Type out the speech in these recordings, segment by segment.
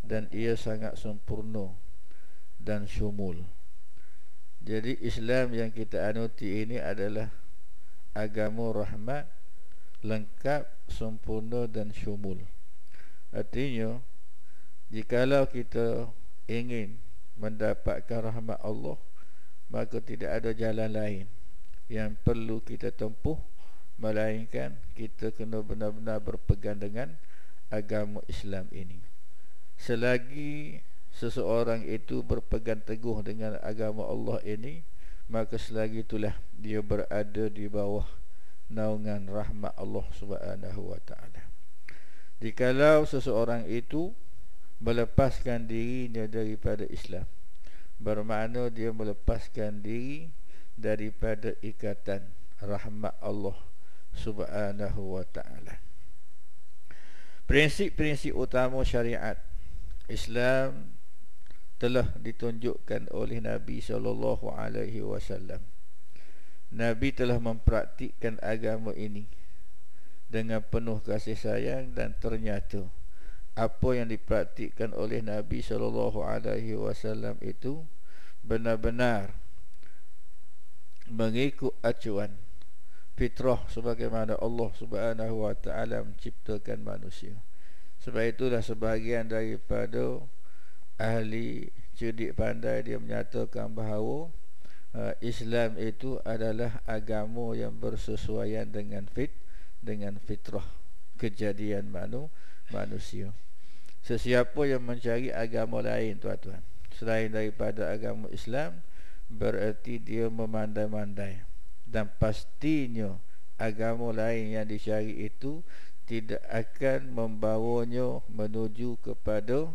dan ia sangat sempurna dan syumul. Jadi Islam yang kita anuti ini adalah agama rahmat, lengkap, sempurna dan syumul. Artinya, jikalau kita ingin mendapatkan rahmat Allah, maka tidak ada jalan lain yang perlu kita tempuh melainkan kita kena benar-benar berpegang dengan agama Islam ini. Selagi seseorang itu berpegang teguh dengan agama Allah ini, maka selagi itulah dia berada di bawah naungan rahmat Allah Subhanahu wa taala. Jikalau seseorang itu melepaskan dirinya daripada Islam, bermakna dia melepaskan diri daripada ikatan rahmat Allah Subhanahu wa taala. Prinsip-prinsip utama syariat Islam telah ditunjukkan oleh Nabi sallallahu alaihi wasallam. Nabi telah mempraktikkan agama ini dengan penuh kasih sayang, dan ternyata apa yang dipraktikkan oleh Nabi sallallahu alaihi wasallam itu benar-benar mengikut acuan fitrah sebagaimana Allah Subhanahu wa taala menciptakan manusia. Sebab itulah sebahagian daripada ahli cerdik pandai dia menyatakan bahawa Islam itu adalah agama yang bersesuaian dengan fitrah kejadian manusia. Sesiapa yang mencari agama lain, tuan-tuan, selain daripada agama Islam, bererti dia memandai-mandai, dan pastinya agama lain yang dicari itu tidak akan membawanya menuju kepada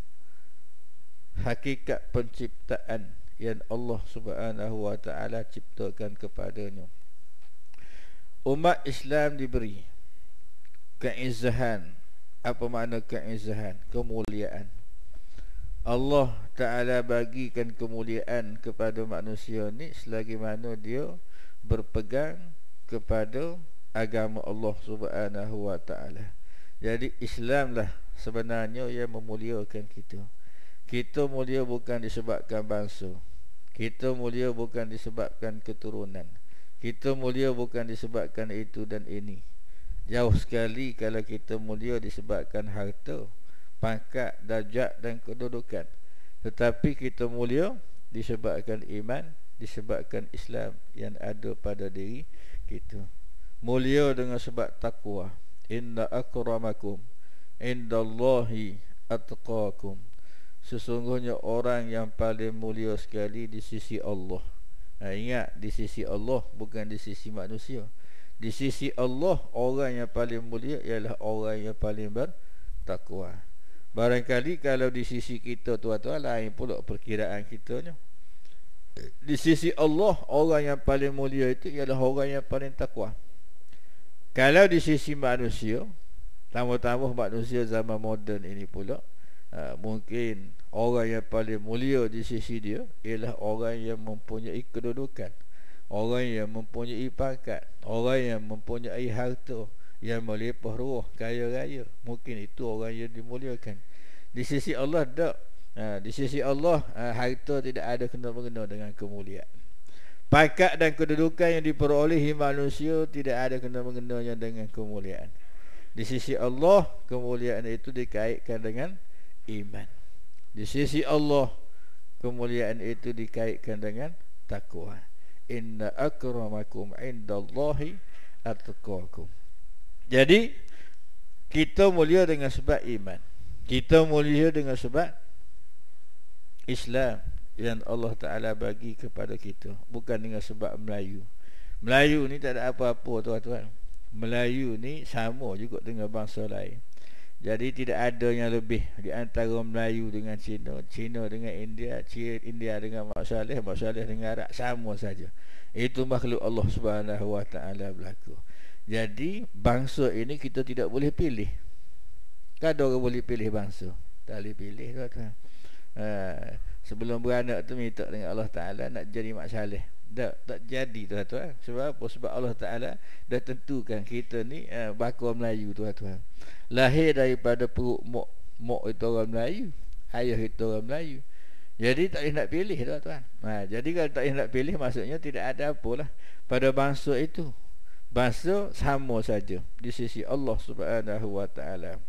hakikat penciptaan yang Allah Subhanahu wa taala ciptakan kepadanya. Umat Islam diberi keizzahan. Apa makna keizzahan? Kemuliaan. Allah Ta'ala bagikan kemuliaan kepada manusia ni selagi mana dia berpegang kepada agama Allah Subhanahu wa taala. Jadi Islamlah sebenarnya yang memuliakan kita. Kita mulia bukan disebabkan bangsa. Kita mulia bukan disebabkan keturunan. Kita mulia bukan disebabkan itu dan ini. Jauh sekali kalau kita mulia disebabkan harta, pangkat, darjat dan kedudukan. Tetapi kita mulia disebabkan iman, disebabkan Islam yang ada pada diri kita. Mulia dengan sebab takwa. Inna akramakum indallahi atqakum. Sesungguhnya orang yang paling mulia sekali di sisi Allah. Ingat, di sisi Allah, bukan di sisi manusia. Di sisi Allah, orang yang paling mulia ialah orang yang paling bertakwa. Barangkali kalau di sisi kita, tuan-tuan, lain pula perkiraan kita ni. Di sisi Allah, orang yang paling mulia itu ialah orang yang paling takwa. Kalau di sisi manusia, tambah-tambah manusia zaman moden ini pula, mungkin orang yang paling mulia di sisi dia ialah orang yang mempunyai kedudukan, orang yang mempunyai pangkat, orang yang mempunyai harta, yang melimpah ruah, kaya raya. Mungkin itu orang yang dimuliakan. Di sisi Allah tak. Di sisi Allah, harta tidak ada kena-mengena dengan kemuliaan. Pangkat dan kedudukan yang diperolehi manusia tidak ada kena-mengenanya dengan kemuliaan. Di sisi Allah, kemuliaan itu dikaitkan dengan iman. Di sisi Allah, kemuliaan itu dikaitkan dengan takwa. Inna akramakum indallahi atqakum. Jadi kita mulia dengan sebab iman. Kita mulia dengan sebab Islam yang Allah Ta'ala bagi kepada kita, bukan dengan sebab Melayu. Melayu ni tak ada apa-apa, tuan-tuan. Melayu ni sama juga dengan bangsa lain. Jadi tidak ada yang lebih di antara Melayu dengan Cina, Cina dengan India, India dengan Mak Saleh, Mak Saleh dengan Arab, sama saja. Itu makhluk Allah Subhanahu wa taala berlaku. Jadi bangsa ini kita tidak boleh pilih. Kan ada orang boleh pilih bangsa? Tak boleh pilih, tuan-tuan. Sebelum beranak tu minta dengan Allah Ta'ala nak jadi Mak Saleh. Tak jadi, tuan-tuan. Sebab apa? Sebab Allah Ta'ala dah tentukan kita ni bakal Melayu, tuan-tuan. Lahir daripada perut mak mak itu orang Melayu, ayah itu orang Melayu. Jadi tak boleh nak pilih tuan-tuan. Jadi kalau tak boleh nak pilih, maksudnya tidak ada apalah pada bangsa itu. Bangsa sama saja di sisi Allah Subhanahu wa taala.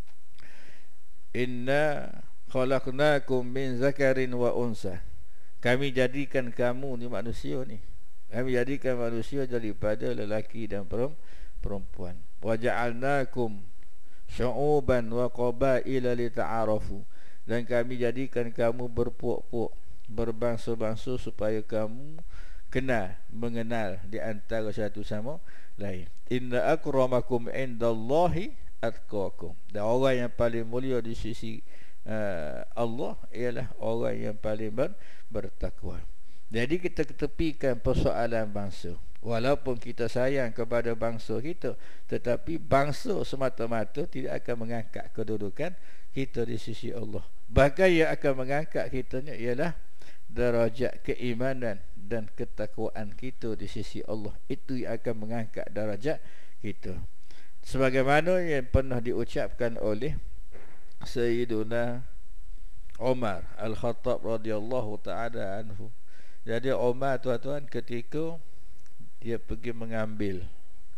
Inna khalaqnakum min zakarin wa unsa. Kami jadikan kamu ni manusia ni. Kami jadikan manusia daripada lelaki dan perempuan. Wa ja'alnakum syu'uban wa qabaila lita'arafu. Dan kami jadikan kamu berpuak-puak, berbangsa-bangsa supaya kamu mengenal di antara satu sama lain. Inna akramakum indallahi atqakum. Dan orang yang paling mulia di sisi Allah ialah orang yang paling bertakwa. Jadi kita ketepikan persoalan bangsa. Walaupun kita sayang kepada bangsa kita, tetapi bangsa semata-mata tidak akan mengangkat kedudukan kita di sisi Allah. Bahkan yang akan mengangkat kitanya ialah darajat keimanan dan ketakwaan kita di sisi Allah. Itu yang akan mengangkat darajat kita. Sebagaimana yang pernah diucapkan oleh Sayyiduna Umar Al-Khattab radhiyallahu ta'ala anhu. Jadi Umar tuan-tuan, ketika dia pergi mengambil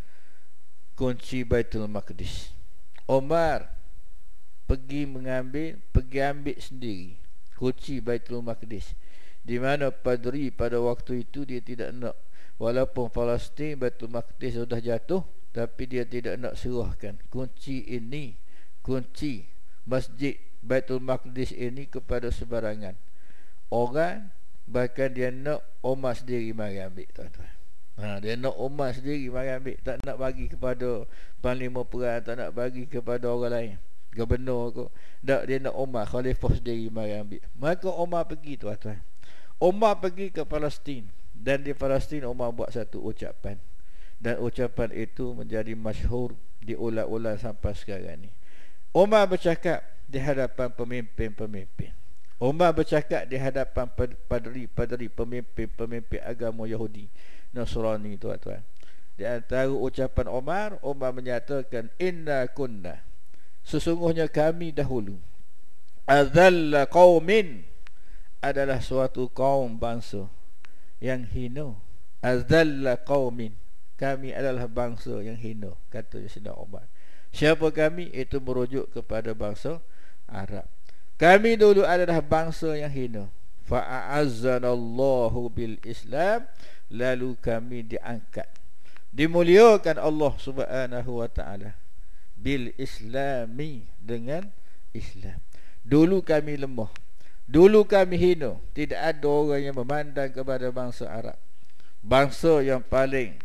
kunci Baitul Maqdis, Umar pergi ambil sendiri kunci Baitul Maqdis, di mana padri pada waktu itu dia tidak nak, walaupun Palestin Baitul Maqdis sudah jatuh, tapi dia tidak nak serahkan kunci ini, kunci Masjid Baitul Maqdis ini kepada sebarangan orang. Bahkan dia nak Umar sendiri mari ambil tuan-tuan. Dia nak Umar sendiri mari ambil, tak nak bagi kepada panglima perang, tak nak bagi kepada orang lain, gubernur ke. Tak, dia nak Umar khalifah sendiri mari ambil. Maka Umar pergi tuan-tuan. Umar pergi ke Palestin, dan di Palestin Umar buat satu ucapan, dan ucapan itu menjadi masyhur, diulang-ulang sampai sekarang ni. Umar bercakap di hadapan pemimpin-pemimpin. Umar bercakap di hadapan padri-padri, pemimpin-pemimpin agama Yahudi, Nasrani tuan-tuan. Di antara ucapan Umar menyatakan, inna kunna, sesungguhnya kami dahulu, adzalla qaumin, adalah suatu kaum bangsa yang hina. Adzalla qaumin, kami adalah bangsa yang hina, kata Sayyidina Umar. Siapa kami? Itu merujuk kepada bangsa Arab. Kami dulu adalah bangsa yang hina. Fa'azzanallahu bil Islam, lalu kami diangkat, dimuliakan Allah Subhanahu wa taala bil Islami, dengan Islam. Dulu kami lemah, dulu kami hina, tidak ada orang yang memandang kepada bangsa Arab. Bangsa yang paling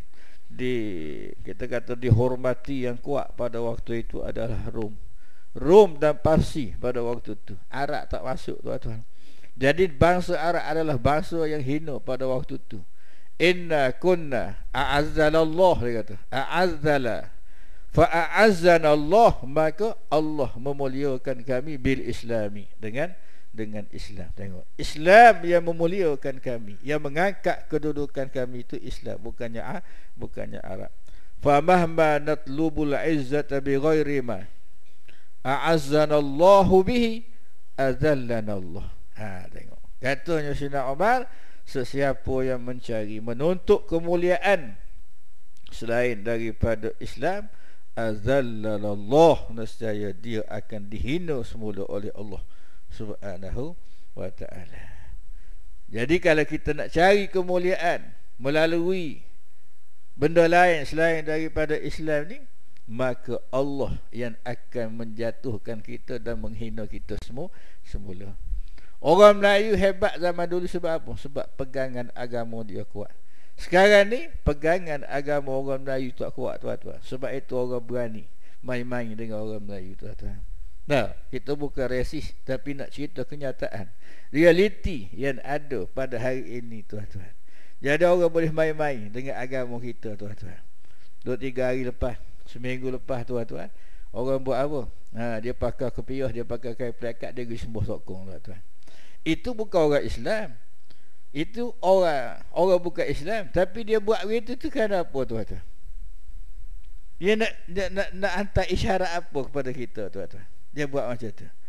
kita kata dihormati, yang kuat pada waktu itu adalah Rom dan Parsi pada waktu itu. Arab tak masuk tuan-tuan. Jadi bangsa Arab adalah bangsa yang hina pada waktu itu. Inna kunna a'azzalallah, dia kata a'azzala fa'azzana Allah, maka Allah memuliakan kami bil Islami, dengan Islam. Tengok, Islam yang memuliakan kami, yang mengangkat kedudukan kami itu Islam, bukannya Arab. Fa mahma natlubul izzata bi ghairi ma a'azzana Allahu bihi azallana Allah. Tengok, katanya Sayyidina Umar, sesiapa yang mencari, menuntut kemuliaan selain daripada Islam, azallana Allah, nescaya dia akan dihina semula oleh Allah Subhanahu wa ta'ala. Jadi kalau kita nak cari kemuliaan melalui benda lain selain daripada Islam ni, maka Allah yang akan menjatuhkan kita dan menghina kita semula. Orang Melayu hebat zaman dulu sebab apa? Sebab pegangan agama dia kuat. Sekarang ni pegangan agama orang Melayu tak kuat tuan-tuan. Sebab itu orang berani main-main dengan orang Melayu tuan-tuan. Nah, kita bukan resis, tapi nak cerita kenyataan, realiti yang ada pada hari ini tuan-tuan. Jadi orang boleh main-main dengan agama kita tuan-tuan. 2-3 hari lepas, seminggu lepas tuan-tuan, orang buat apa? Dia pakai kepiah, dia pakai kain pelekat, dia pergi sembuh sokong tuan-tuan. Itu bukan orang Islam. Itu orang bukan Islam, tapi dia buat begitu tu kerana apa tuan-tuan? Dia nak hantar isyarat apa kepada kita tuan-tuan? Dia buat macam tu.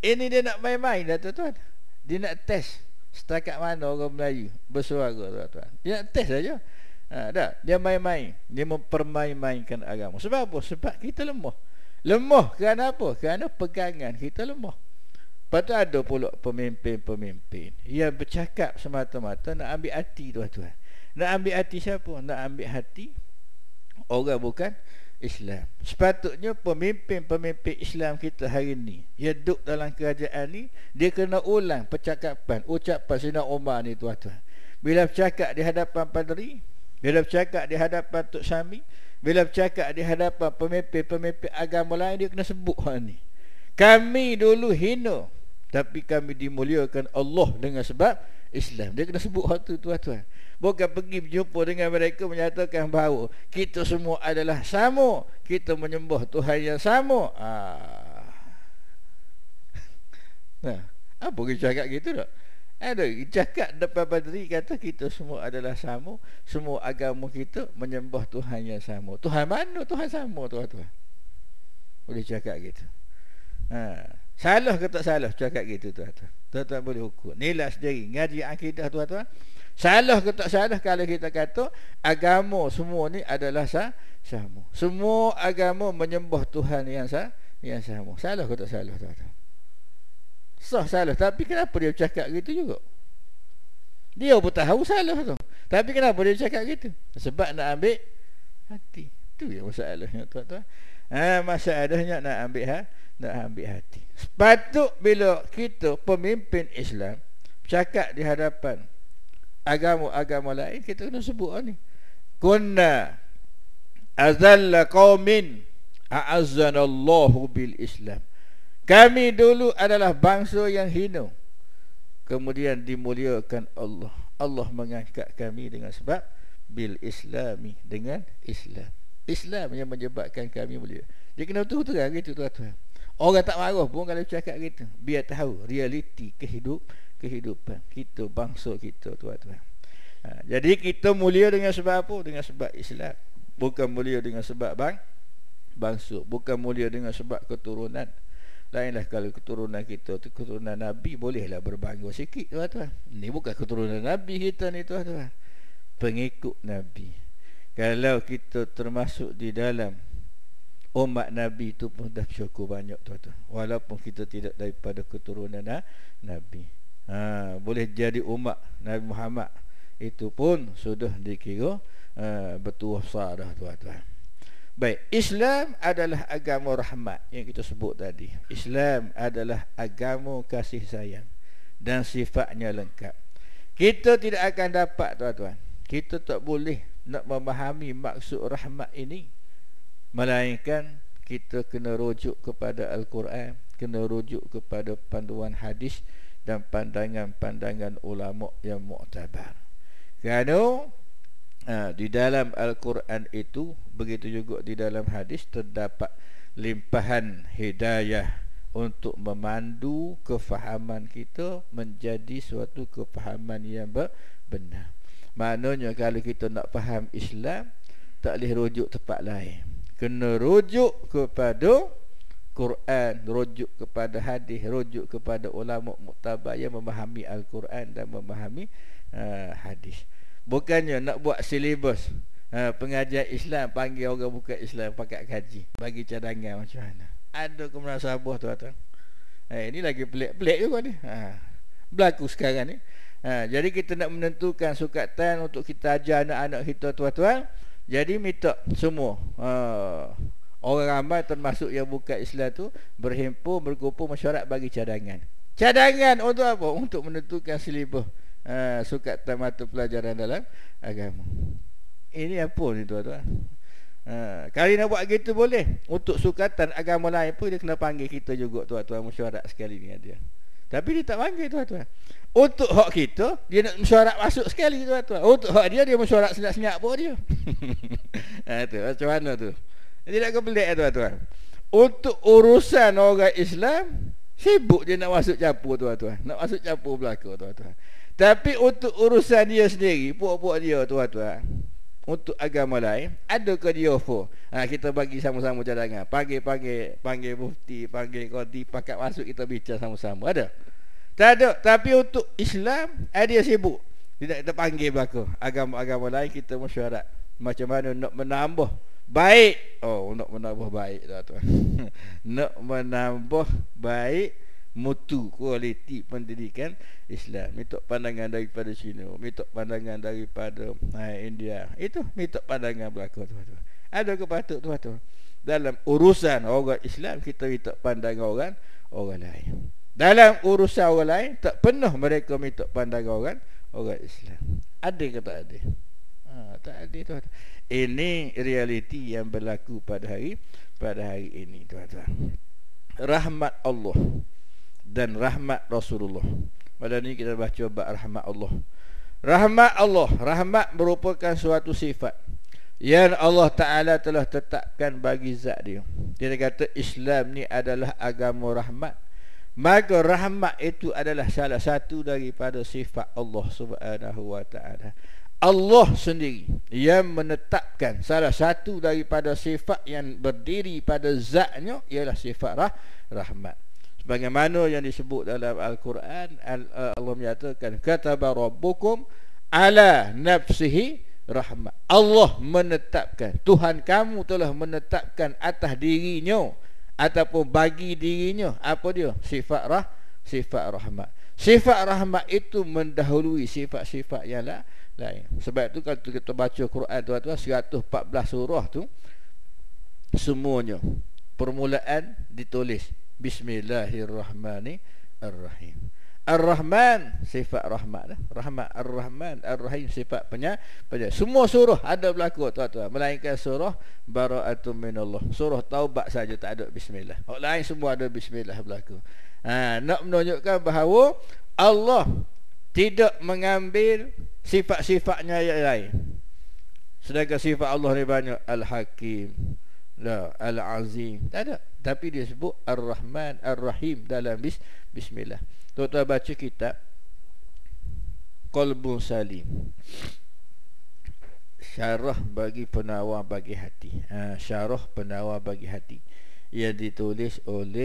Ini dia nak main-main dah tuan-tuan. Dia nak test setakat mana orang Melayu bersuara tuan-tuan. Dia nak test saja. Dah, dia main-main. Dia mempermain-mainkan agama. Sebab apa? Sebab kita lemah. Lemah kerana apa? Kerana pegangan kita lemah. Lepas tu ada pula pemimpin-pemimpin yang bercakap semata-mata nak ambil hati tuan-tuan. Nak ambil hati siapa? Nak ambil hati orang bukan Islam. Sepatutnya pemimpin-pemimpin Islam kita hari ni, yang duduk dalam kerajaan ni, dia kena ulang percakapan, ucapan Sayyidina Umar ni tuan-tuan. Bila bercakap di hadapan padri, bila bercakap di hadapan Tok Syami, bila bercakap di hadapan pemimpin-pemimpin agama lain, dia kena sebut hal ni. Kami dulu hina, tapi kami dimuliakan Allah dengan sebab Islam. Dia kena sebut hal tu tuan-tuan. Bukan pergi berjumpa dengan mereka menyatakan bahawa kita semua adalah sama, kita menyembah Tuhan yang sama. Nah, apa kita cakap gitu tak? Ada cakap depan padri kata kita semua adalah sama, semua agama kita menyembah Tuhan yang sama. Tuhan mana? Tuhan sama tuan-tuan. Boleh cakap gitu. Salah ke tak salah cakap gitu tuan-tuan? Tuan-tuan boleh ukur. Nilai sendiri ngaji akidah tuan-tuan. Salah ke tak salah kalau kita kata agama semua ni adalah sama. Semua agama menyembah Tuhan yang sama. Salah ke tak salah tuan-tuan? Salah. Tapi kenapa dia cakap gitu juga? Dia pun tahu salah tu. Tapi kenapa dia cakap gitu? Sebab nak ambil hati. Itu yang masalahnya tuan-tuan. Masalahnya nak ambil hati. Sepatut bila kita pemimpin Islam bercakap di hadapan agama-agama lain, kita kena sebut ni. Kunna azalla qaumin a'azzanallahu bil Islam. Kami dulu adalah bangsa yang hina, kemudian dimuliakan Allah. Allah mengangkat kami dengan sebab bil Islami, dengan Islam. Islam yang menyebabkan kami mulia. Dia kena terang gitu tuan-tuan. Orang tak marah pun kalau cakap gitu, biar tahu realiti kehidupan kita, bangsa kita tuan-tuan. Jadi kita mulia dengan sebab apa? Dengan sebab Islam. Bukan mulia dengan sebab bangsa, bukan mulia dengan sebab keturunan. Lainlah kalau keturunan kita tu keturunan Nabi, bolehlah berbangga sikit tuan-tuan. Ini bukan keturunan Nabi kita ni tuan-tuan, pengikut Nabi. Kalau kita termasuk di dalam umat Nabi itu pun dah syukur banyak tuan-tuan. Walaupun kita tidak daripada keturunan Nabi, boleh jadi umat Nabi Muhammad, itu pun sudah dikira bertuah sah dah tuan-tuan. Baik, Islam adalah agama rahmat yang kita sebut tadi. Islam adalah agama kasih sayang dan sifatnya lengkap. Kita tidak akan dapat tuan-tuan, kita tak boleh nak memahami maksud rahmat ini melainkan kita kena rujuk kepada Al-Quran, kena rujuk kepada panduan hadis dan pandangan-pandangan ulama yang muktabar. Kerana di dalam Al-Quran itu, begitu juga di dalam hadis, terdapat limpahan hidayah untuk memandu kefahaman kita menjadi suatu kefahaman yang benar. Maknanya kalau kita nak faham Islam, tak boleh rujuk tempat lain, kena rujuk kepada Quran, rujuk kepada hadis, rujuk kepada ulama muktabar yang memahami Al-Quran dan memahami hadis. Bukannya nak buat silibus pengajian Islam, panggil orang bukan Islam pakai kaji, bagi cadangan macam mana. Ada ke munasabah tuan-tuan? Ini lagi pelik-pelik juga ni. Berlaku sekarang ni. Jadi kita nak menentukan sukatan untuk kita ajar anak-anak kita tuan-tuan. Jadi minta semua orang ramai termasuk yang bukan Islam tu berhimpun, berkumpul, mesyuarat bagi cadangan. Cadangan untuk apa? Untuk menentukan silibus sukatan mata pelajaran dalam agama. Ini apa ni tuan-tuan? Kali nak buat gitu boleh. Untuk sukatan agama lain pun dia kena panggil kita juga tuan-tuan, mesyuarat sekali ni dia. Tapi dia tak panggil tuan-tuan. Untuk hak kita, dia nak mesyuarat masuk sekali tuan-tuan. Untuk hak dia mesyuarat senyap-senyap pun dia. Tu macam mana tu? Dia nak kebelik tuan-tuan. Untuk urusan orang Islam, sibuk dia nak masuk campur tuan-tuan, nak masuk campur belaka tuan-tuan. Tapi untuk urusan dia sendiri, puak-puak dia tuan-tuan, untuk agama lain, adakah dia offer? Kita bagi sama-sama cadangan. Panggil mufti, panggil qadi, pakat masuk kita bincang sama-sama. Ada? Tak ada. Tapi untuk Islam, dia sibuk. Tidak kita panggil belaka. Agama-agama lain kita mesyuarat. Macam mana nak menambah baik. Nak menambah baik tuan-tuan. Nak menambah baik mutu, kualiti pendidikan Islam. Mitok pandangan daripada Cina, mitok pandangan daripada India. Itu mitok pandangan belaka tuan-tuan. Ada kepatut tuan-tuan. Dalam urusan orang Islam kita mitok pandangan orang lain. Dalam urusan orang lain tak pernah mereka mitok pandangan orang Islam. Ada ke tak ada? Tak ada tuan-tuan. Ini realiti yang berlaku pada hari ini tuan-tuan. Rahmat Allah dan rahmat Rasulullah. Pada ni kita baca bab rahmat Allah. Rahmat Allah, rahmat merupakan suatu sifat yang Allah Ta'ala telah tetapkan bagi zat dia. Dia kata Islam ni adalah agama rahmat. Maka rahmat itu adalah salah satu daripada sifat Allah Subhanahu wa Ta'ala. Allah sendiri yang menetapkan salah satu daripada sifat yang berdiri pada zatnya ialah sifat rahmat. Sebagaimana yang disebut dalam Al-Quran, Allah menyatakan kataba rabbukum ala nafsihi rahmat. Allah menetapkan, Tuhan kamu telah menetapkan atas dirinya ataupun bagi dirinya apa dia? Sifat rahmat. Sifat rahmat itu mendahului sifat-sifat yang lain. Sebab itu kalau kita baca Quran tuan-tuan, 114 surah tu semuanya permulaan ditulis Bismillahirrahmanirrahim. Ar-Rahman sifat rahmat. Rahmat Ar-Rahman, Ar-Rahim sifat penyayang. Semua surah ada berlaku tuan-tuan, melainkan surah Bara'atun minallah. Surah Taubat saja tak ada bismillah. Orang lain semua ada bismillah berlaku. Nak menunjukkan bahawa Allah tidak mengambil sifat-sifatnya yang lain. Sedangkan sifat Allah ni banyak, Al-Hakim, Al-Azim, tak ada. Tapi dia sebut Ar-Rahman, Ar-Rahim dalam bismillah. Tuan-tuan baca kitab Qalbun Salim, syarah bagi penawar bagi hati. Syarah penawar bagi hati yang ditulis oleh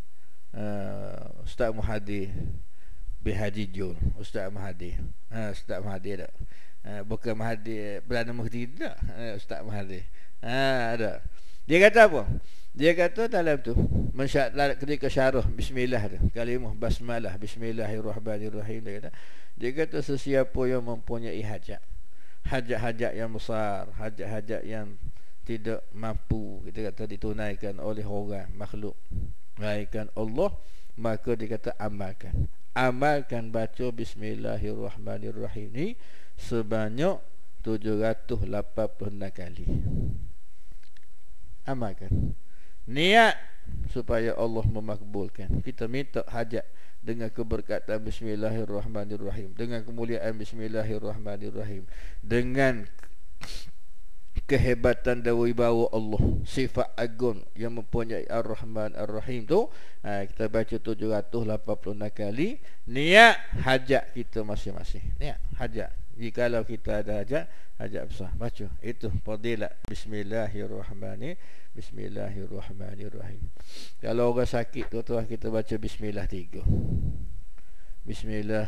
Ustaz Muhadir bin Haji Jun. Ustaz Muhadir. Ustaz Muhadir tak? Bukan Muhadir Perdana Mufti tak? Ustaz Muhadir. Ada. Dia kata apa? Dia kata dalam tu ketika syarah bismillah tu, kalimah basmalah bismillahirrahmanirrahim, dia kata sesiapa yang mempunyai hajat yang besar, hajat yang tidak mampu kita kata ditunaikan oleh orang makhluk melainkan Allah, maka dia kata amalkan baca bismillahirrahmanirrahim ni sebanyak 786 kali. Amalkan, niat supaya Allah memakbulkan. Kita minta hajat dengan keberkatan bismillahirrahmanirrahim, dengan kemuliaan bismillahirrahmanirrahim, dengan kehebatan dan wibawa Allah, sifat agung yang mempunyai Ar-Rahman Ar-Rahim tu, kita baca 786 kali. Niat hajat kita masing-masing. Niat hajat. Jikalau kita ada hajat besar, baca itu fadilat Bismillahirrahmanirrahim. Kalau orang sakit tuan-tuan, kita baca bismillah 3. Bismillah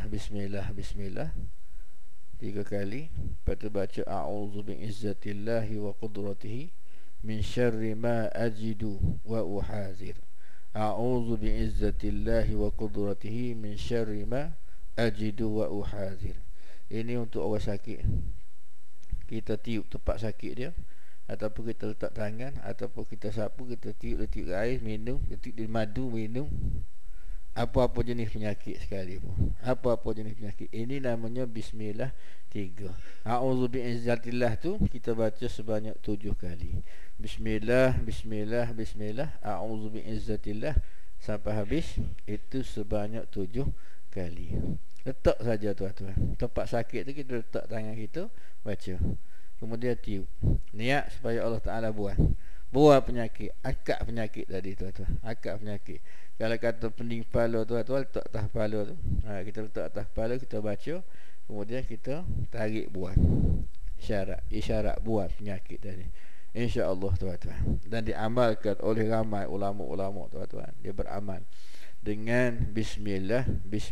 3 kali. Lepas tu baca a'udzu bi'izzatillahi wa qudratihi min syarri ma ajidu wa uhazir. A'udzu bi'izzatillahi wa qudratihi min syarri ma ajidu wa uhazir. Ini untuk orang sakit. Kita tiup tempat sakit dia, ataupun kita letak tangan, ataupun kita sapu, kita tiup air, minum, tiup di madu, minum. Apa-apa jenis penyakit sekalipun, apa-apa jenis penyakit, ini namanya bismillah 3. A'udzu bi'izzatillah tu kita baca sebanyak 7 kali. Bismillah a'udzu bi'izzatillah sampai habis, itu sebanyak 7 kali. Letak saja tuan-tuan. Tempat sakit tu kita letak tangan kita, baca. Kemudian tiup. Niat supaya Allah Ta'ala buang penyakit, akak penyakit tadi tuan-tuan. Akak penyakit. Kalau kata pening kepala tuan-tuan, letak atas kepala tu. Kita letak atas kepala, kita baca. Kemudian kita tarik buang. isyarat buat penyakit tadi, insya-Allah tuan-tuan, dan diamalkan oleh ramai ulama-ulama tuan-tuan. Dia beramal dengan bismillah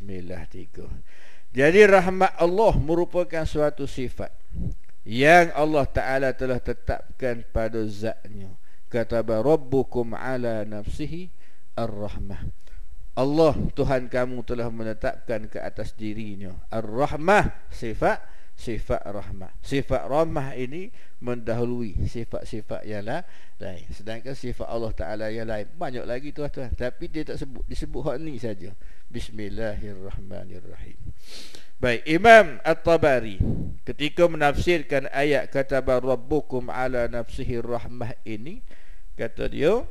3. Jadi rahmat Allah merupakan suatu sifat yang Allah Ta'ala telah tetapkan pada zatnya. Kataba rabbukum ala nafsihi ar-rahmah. Allah Tuhan kamu telah menetapkan ke atas dirinya ar-rahmah, sifat rahmah. Sifat rahmah ini mendahului sifat-sifat yang lain. Sedangkan sifat Allah Ta'ala yang lain banyak lagi tuan-tuan, tapi dia tak sebut, disebut hak ni saja, Bismillahirrahmanirrahim. Baik, Imam At-Tabari ketika menafsirkan ayat kataba rabbukum ala nafsihi rahmah ini, kata dia,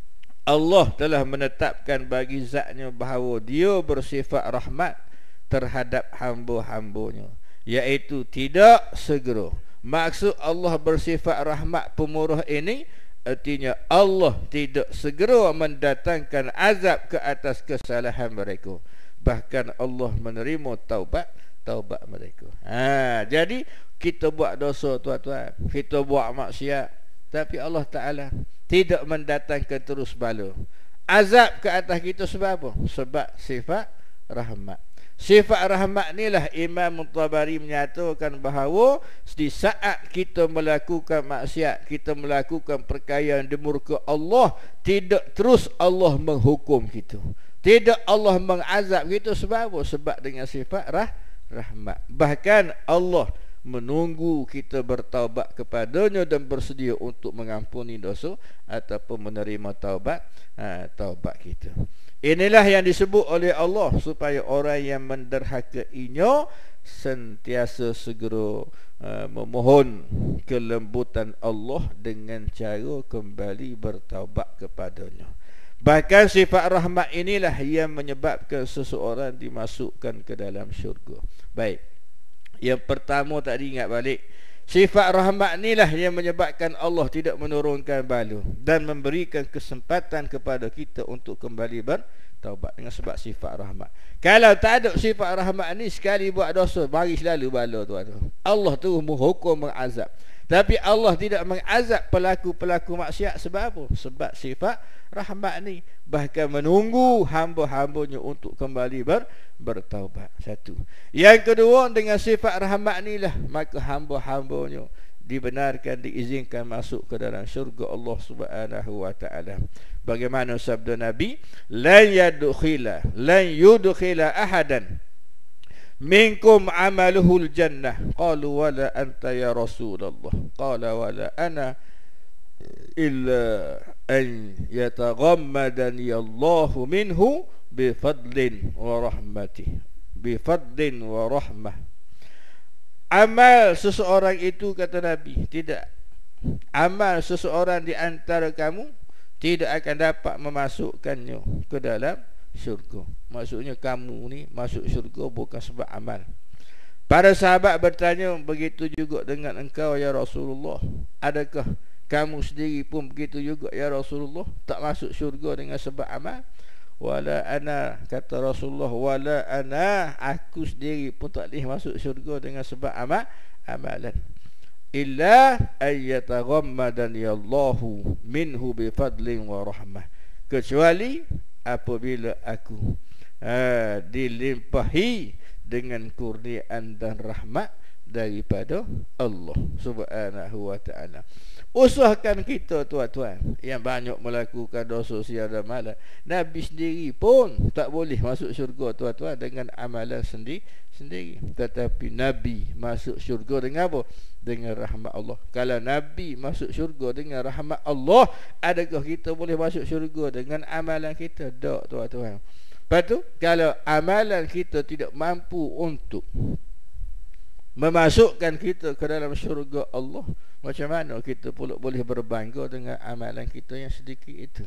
Allah telah menetapkan bagi zatnya bahawa dia bersifat rahmat terhadap hamba-hambanya, iaitu tidak segera. Maksud Allah bersifat rahmat pemurah ini, artinya Allah tidak segera mendatangkan azab ke atas kesalahan mereka. Bahkan Allah menerima taubat mereka. Jadi kita buat dosa tuan-tuan, kita buat maksiat, tapi Allah Ta'ala tidak mendatangkan terus bala azab ke atas kita. Sebab apa? Sebab sifat rahmat. Sifat rahmat inilah Imam Tabari menyatakan bahawa di saat kita melakukan maksiat, kita melakukan perkara yang dimurka Allah, tidak terus Allah menghukum kita, tidak Allah mengazab kita. Sebab apa? Sebab dengan sifat rahmat. Bahkan Allah menunggu kita bertaubat kepadanya dan bersedia untuk mengampuni dosa ataupun menerima taubat kita. Inilah yang disebut oleh Allah supaya orang yang menderhakainya sentiasa segera memohon kelembutan Allah dengan cara kembali bertaubat kepadanya. Bahkan sifat rahmat inilah yang menyebabkan seseorang dimasukkan ke dalam syurga. Baik, yang pertama tadi ingat balik, sifat rahmat inilah yang menyebabkan Allah tidak menurunkan bala dan memberikan kesempatan kepada kita untuk kembali bertaubat dengan sebab sifat rahmat. Kalau tak ada sifat rahmat ni, sekali buat dosa mari selalu bala tuan-tuan. Allah tu menghukum, mengazab. Tapi Allah tidak mengazab pelaku-pelaku maksiat. Sebab apa? Sebab sifat rahmat ni, bahkan menunggu hamba-hambanya untuk kembali bertaubat. Satu. Yang kedua, dengan sifat rahmat ni lah maka hamba-hambanya dibenarkan, diizinkan masuk ke dalam syurga Allah Subhanahu wa taala. Bagaimana sabda Nabi, lan yudkhila ahadan minkum amaluhul jannah, qalu wala anta ya Rasulullah, qala wala ana illa an yataghammadani Allahu minhu bifadlin wa rahmah. Amal seseorang itu, kata Nabi, amal seseorang di antara kamu tidak akan dapat memasukkannya ke dalam syurga. Maksudnya kamu ni masuk syurga bukan sebab amal. Para sahabat bertanya, begitu juga dengan engkau ya Rasulullah, adakah kamu sendiri pun begitu juga ya Rasulullah, tak masuk syurga dengan sebab amal? Wala ana, kata Rasulullah, wala ana, aku sendiri pun tak boleh masuk syurga dengan sebab amalan. Illa ayyataghammadani Allahu minhu bifadlin wa rahmah, kecuali apabila aku dilimpahi dengan kurniaan dan rahmat daripada Allah Subhanahu wa taala. Usahakan kita tuan-tuan yang banyak melakukan dosa siang dan malam, Nabi sendiri pun tak boleh masuk syurga tuan-tuan dengan amalan sendiri. Tetapi Nabi masuk syurga dengan apa? Dengan rahmat Allah. Kalau Nabi masuk syurga dengan rahmat Allah, adakah kita boleh masuk syurga dengan amalan kita? Tak tuan-tuan. Lepas tu, kalau amalan kita tidak mampu untuk memasukkan kita ke dalam syurga Allah, macam mana kita pula boleh berbangga dengan amalan kita yang sedikit itu?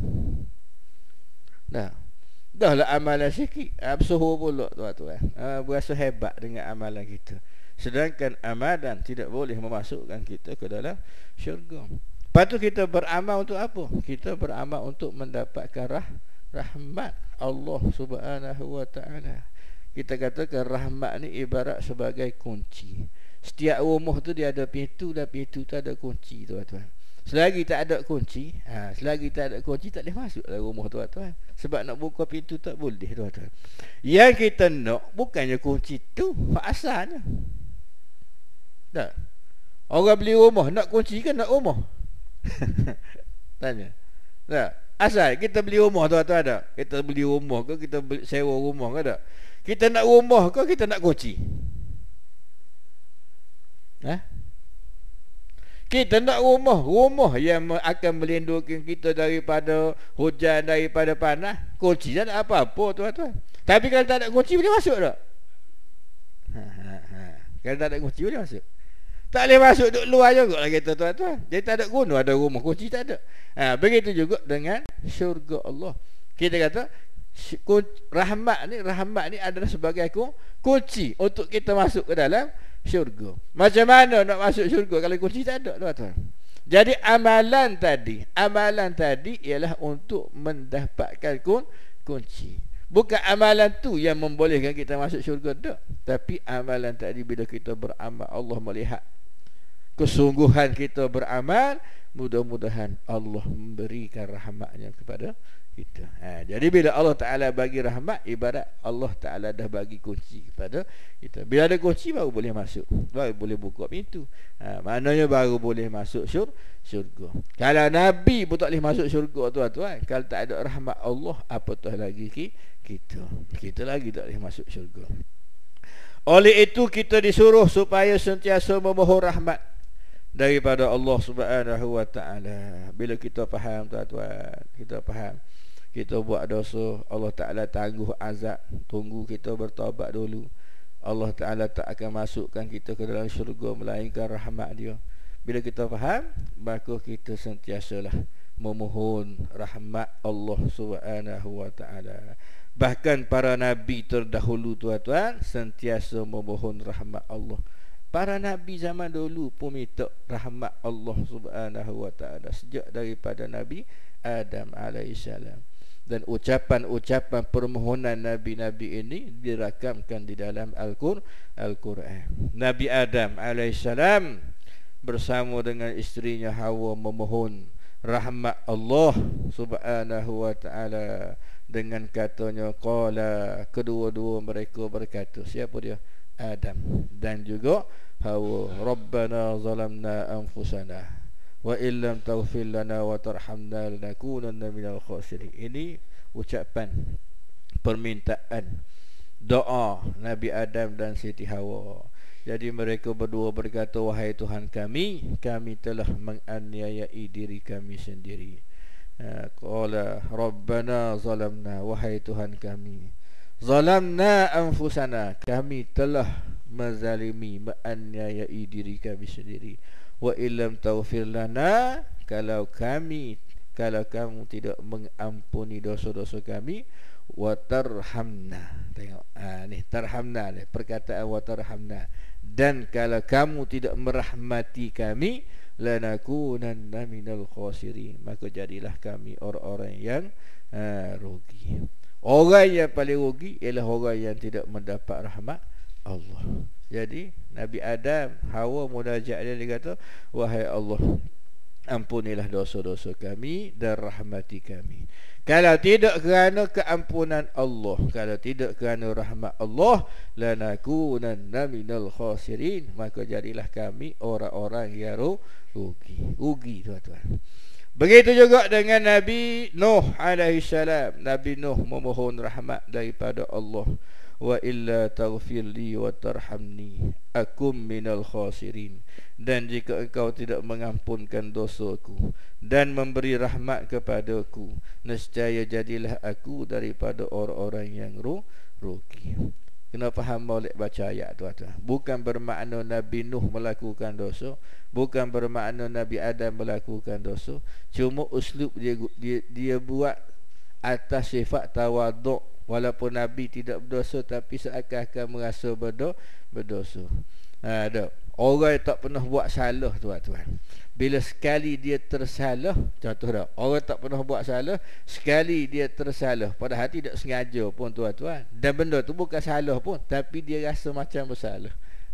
Dah lah amalan sikit, bersuhu pula tuan-tuan, berasa hebat dengan amalan kita. Sedangkan amalan tidak boleh memasukkan kita ke dalam syurga. Lepas tu kita beramal untuk apa? Kita beramal untuk mendapatkan rahmat Allah Subhanahu wa ta'ala. Kita katakan rahmat ni ibarat sebagai kunci. Setiap rumah tu dia ada pintu, dan pintu tu ada kunci, tuan-tuan. Selagi tak ada kunci, tak boleh masuk dalam rumah, tuan-tuan. Sebab nak buka pintu tak boleh, tuan-tuan. Yang kita nak bukannya kunci tu, asalnya. Tak. Orang beli rumah nak kunci kan nak rumah? Tanya. Tak. Asal kita beli rumah, tuan-tuan, ada. Kita beli rumah ke, kita sewa rumah ke, tak? Kita nak rumah ke, kita nak kunci? Kita nak rumah yang akan melindungi kita daripada hujan, daripada panas. Kunci tak ada apa-apa, tuan-tuan. Tapi kalau tak ada kunci, boleh masuk tak? Kalau tak ada kunci, boleh masuk? Tak boleh masuk, duduk luar juga lah kita, tuan-tuan. Jadi tak ada guna ada rumah, kunci tak ada. Begitu juga dengan syurga Allah. Kita kata rahmat ni adalah sebagai kunci untuk kita masuk ke dalam syurga. Macam mana nak masuk syurga kalau kunci tak ada, tuan-tuan? Jadi amalan tadi ialah untuk mendapatkan kunci. Bukan amalan tu yang membolehkan kita masuk syurga, tak. Tapi amalan tadi bila kita beramal, Allah melihat kesungguhan kita beramal, mudah-mudahan Allah memberikan rahmatnya kepada kita. Jadi bila Allah Ta'ala bagi rahmat, ibarat Allah Ta'ala dah bagi kunci kepada kita. Bila ada kunci baru boleh masuk, baru boleh buka pintu. Maknanya baru boleh masuk syurga. Kalau Nabi pun tak boleh masuk syurga, tuan-tuan, kalau tak ada rahmat Allah, apatah lagi kita lagi tak boleh masuk syurga. Oleh itu kita disuruh supaya sentiasa memohon rahmat daripada Allah Subhanahu wa Ta'ala. Bila kita faham, tuan-tuan, kita buat dosa, Allah Ta'ala tangguh azab, tunggu kita bertaubat dulu. Allah Ta'ala tak akan masukkan kita ke dalam syurga melainkan rahmat dia. Bila kita faham, maka kita sentiasalah memohon rahmat Allah Subhanahu wa Ta'ala. Bahkan para nabi terdahulu, tuan-tuan, sentiasa memohon rahmat Allah. Para nabi zaman dulu pun minta rahmat Allah Subhanahu wa Ta'ala, sejak daripada Nabi Adam alaihissalam. Dan ucapan-ucapan permohonan nabi-nabi ini dirakamkan di dalam Al-Quran. Nabi Adam alaihissalam bersama dengan isterinya Hawa memohon rahmat Allah Subhanahu wa Ta'ala dengan katanya qala, kedua-dua mereka berkata, siapa dia? Adam dan juga Hawa, Rabbana zalamna anfusana wa illam taghfir lana wa tarhamna lanakunanna minal khasirin. Ini ucapan permintaan doa Nabi Adam dan Siti Hawa. Jadi mereka berdua berkata, wahai Tuhan kami telah menganiayai diri kami sendiri. Qala Rabbana zalamna, wahai Tuhan kami, zalamna anfusana, kami telah menzalimi, menganiayai diri kami sendiri. Wa illam taghfir lana, kalau kamu tidak mengampuni dosa-dosa kami, wa tarhamna. Tengok ni tarhamna ni, perkataan wa tarhamna. Dan kalau kamu tidak merahmati kami, lanakunanna minal khasirin, maka jadilah kami orang-orang yang rugi. Orang yang paling rugi ialah orang yang tidak mendapat rahmat Allah. Jadi Nabi Adam, Hawa munajat dia kata, wahai Allah, ampunilah dosa-dosa kami dan rahmati kami. Kalau tidak kerana keampunan Allah, kalau tidak kerana rahmat Allah, lanakunanna minal khasirin, maka jadilah kami orang-orang yang rugi, tuan-tuan. Begitu juga dengan Nabi Nuh alaihissalam. Nabi Nuh memohon rahmat daripada Allah. Wa illa taghfir li wa tarhamni akum minal khasirin. Dan jika engkau tidak mengampunkan dosaku dan memberi rahmat kepadaku, nescaya jadilah aku daripada orang-orang yang rugi. Kena faham molek baca ayat tuan-tuan. Bukan bermakna Nabi Nuh melakukan dosa, bukan bermakna Nabi Adam melakukan dosa. Cuma uslub dia buat atas sifat tawaduk. Walaupun Nabi tidak berdosa, tapi seakan-akan merasa berdosa. Ada orang yang tak pernah buat salah, tuan-tuan, bila sekali dia tersalah, contoh dah, orang tak pernah buat salah, sekali dia tersalah, padahal tidak sengaja pun, tuan-tuan, dan benda tu bukan salah pun, tapi dia rasa macam bersalah.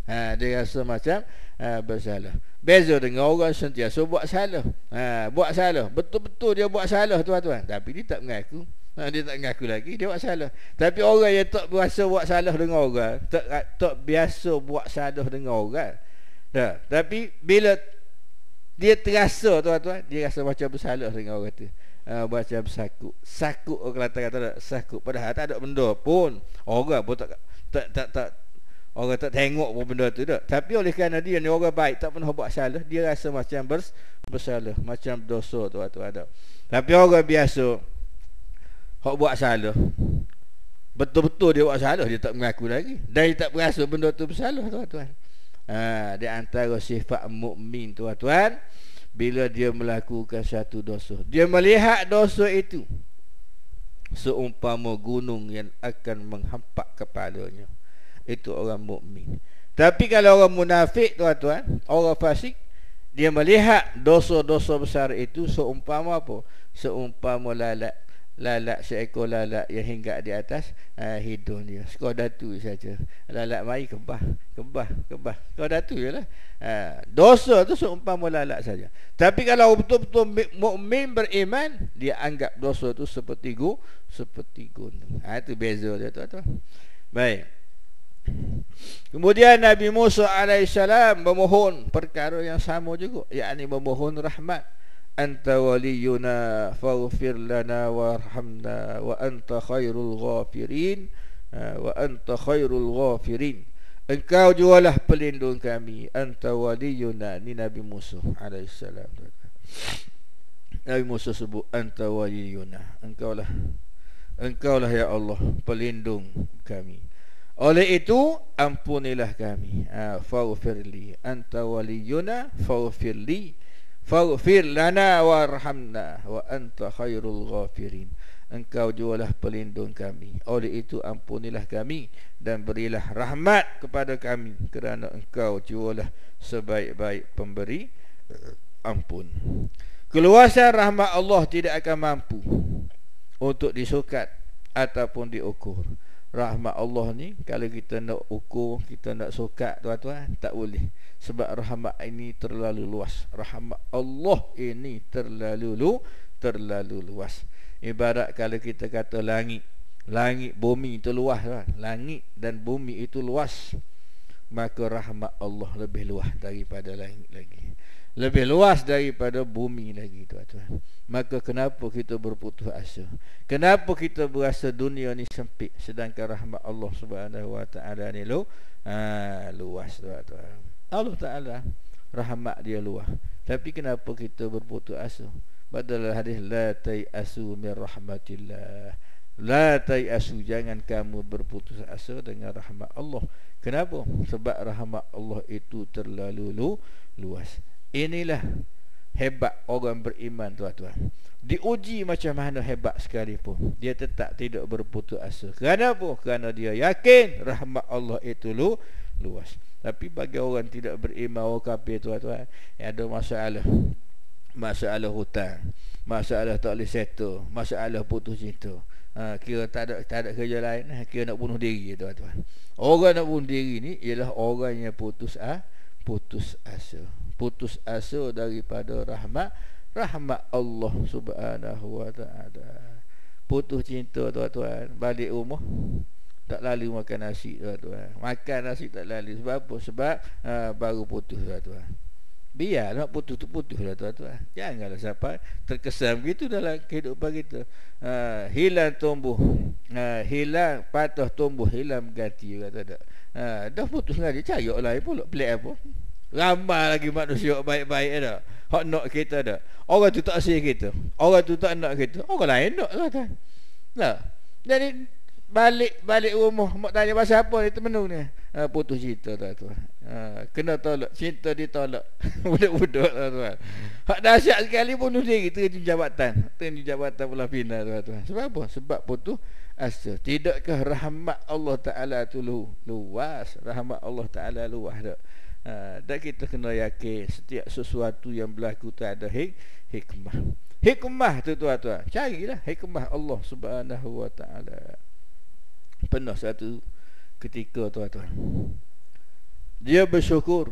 Dia rasa macam bersalah. Beza dengan orang sentiasa buat salah. Buat salah. Betul-betul dia buat salah tuan-tuan. Tapi dia tak mengaku. Dia tak mengaku lagi dia buat salah. Tapi orang yang tak biasa buat salah dengan orang, tak biasa buat salah dengan orang. Tapi bila dia terasa tuan-tuan, dia rasa macam bersalah dengan orang tu. Macam sakut orang kata sakut, padahal tak ada benda pun, orang pun tak orang tak tengok pun benda tu dah. Tapi oleh kerana dia ni orang baik, tak pernah buat salah, dia rasa macam bersalah, macam dosa tuan-tuan. Tapi orang biasa hok buat salah, betul-betul dia buat salah, dia tak mengaku lagi, dan dia tak berasa benda tu bersalah tuan-tuan. Di antara sifat mukmin tuan-tuan, bila dia melakukan satu dosa, dia melihat dosa itu seumpama gunung yang akan menghampak kepalanya. Itu orang mukmin. Tapi kalau orang munafik tuan-tuan, orang fasik, dia melihat dosa-dosa besar itu seumpama apa? Seumpama lalat seekor lalat yang hinggap di atas hidung dia. Sekadar tu saja. Lalat mai kebah. Sekadar tu jelah. Dosa tu seumpama lalat saja. Tapi kalau betul-betul mukmin beriman, dia anggap dosa tu seperti gunung. Itu beza dia tuan-tuan. Baik. Kemudian Nabi Musa alaihissalam memohon perkara yang sama juga, yakni memohon rahmat. Anta waliyuna faghfir lana warhamna wa anta khairul ghafirin Engkau jualah pelindung kami. Anta waliyuna, ni Nabi Musa alaihissalam. Nabi Musa sebut anta waliyuna, engkaulah ya Allah pelindung kami. Oleh itu ampunilah kami. Faghfirli anta waliyuna faghfir lana warhamna wa anta khairul ghafirin. Engkau jualah pelindung kami, oleh itu ampunilah kami dan berilah rahmat kepada kami, kerana engkau jualah sebaik-baik pemberi ampun. Keluasan rahmat Allah tidak akan mampu untuk disukat ataupun diukur. Rahmat Allah ni kalau kita nak ukur, kita nak sukat tuan-tuan, tak boleh. Sebab rahmat ini terlalu luas. Rahmat Allah ini terlalu luas. Ibarat kalau kita kata langit bumi itu luas kan? Langit dan bumi itu luas, maka rahmat Allah lebih luas daripada langit lagi, lebih luas daripada bumi lagi tuan-tuan. Maka kenapa kita berputus asa? Kenapa kita berasa dunia ni sempit, sedangkan rahmat Allah Subhanahu wa taala ni luas tuan-tuan. Allah Taala rahmat dia luas, tapi kenapa kita berputus asa? Padahal hadis la tayasu min rahmatillah. La tayasu, jangan kamu berputus asa dengan rahmat Allah. Kenapa? Sebab rahmat Allah itu terlalu luas. Inilah hebat orang beriman tuan-tuan. Diuji macam mana hebat sekalipun, dia tetap tidak berputus asa. Kenapa? Kerana dia yakin rahmat Allah itu luas. Tapi bagi orang tidak beriman, orang kafir tuan-tuan, yang ada masalah hutang, masalah tak boleh settle, masalah putus cinta, kira tak ada kerja lain, kira nak bunuh diri tuan-tuan. Orang nak bunuh diri ni ialah orang yang putus asa daripada rahmat Allah Subhanahu wa taala. Putus cinta tuan-tuan, balik rumah tak lalu makan nasi tuan-tuan. Makan nasi tak lalu. Sebab apa? Sebab baru putus tuan-tuan. Biarlah putus tu putus lah tuan-tuan. Janganlah sampai terkesan begitu dalam kehidupan kita. Hilang tumbuh, hilang patah tumbuh, hilang ganti kata tak. Dah putus lagi, cari orang lain pula, pelik apa. Ramai lagi manusia baik-baik dah. Hak nak kita dah. Orang tu tak asyik kita, orang tu tak nak kita, orang lain nak tuan-tuan. Nah, jadi balik rumah mak tanya pasal apa ni temenu ni, putus cinta tuan-tuan. Kena tolak, cinta ditolak. Budak-budak tuan-tuan. Hak dahsyat sekali bunuh diri, terjun jabatan pula pindah tuan-tuan. Sebab apa? Sebab putus asa. Tidakkah rahmat Allah Taala tu luas? Rahmat Allah Taala luas tak? Dan kita kena yakin setiap sesuatu yang berlaku tu ada hikmah tu tuan-tuan. Carilah hikmah Allah Subhanahu wa taala. Pernah satu ketika tuan-tuan, Dia bersyukur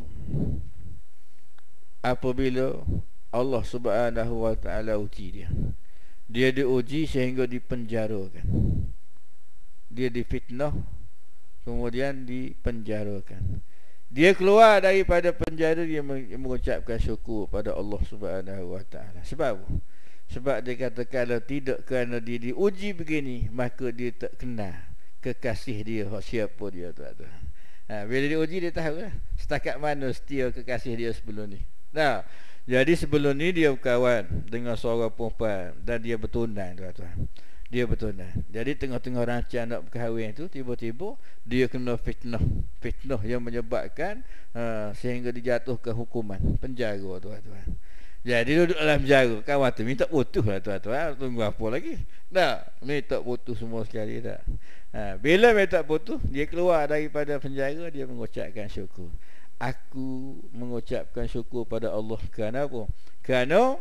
apabila Allah Subhanahu wa taala uji dia. Dia diuji sehingga dipenjarakan. Dia difitnah, kemudian dipenjarakan. Dia keluar daripada penjara, dia mengucapkan syukur pada Allah Subhanahu wa taala. Sebab apa? Sebab dia kata kalau tidak kerana dia diuji begini, maka dia tak kenal kekasih dia, siapa dia tuan-tuan. Bila diuji dia tahu lah setakat mana setia kekasih dia sebelum ni. Nah, jadi sebelum ni dia berkawan dengan seorang perempuan dan dia bertunang tuan-tuan. Dia bertunang. Jadi tengah-tengah rancang nak berkahwin tu, tiba-tiba dia kena fitnah. Fitnah yang menyebabkan sehingga dijatuhkan hukuman penjara tuan-tuan. Jadi duduk dalam penjara, kawan tu minta putus lah tuan-tuan. Tunggu apa lagi? Tak, minta putus semua sekali tak. Bila minta putus, dia keluar daripada penjara, dia mengucapkan syukur. Aku mengucapkan syukur pada Allah. Kerana apa? Kerana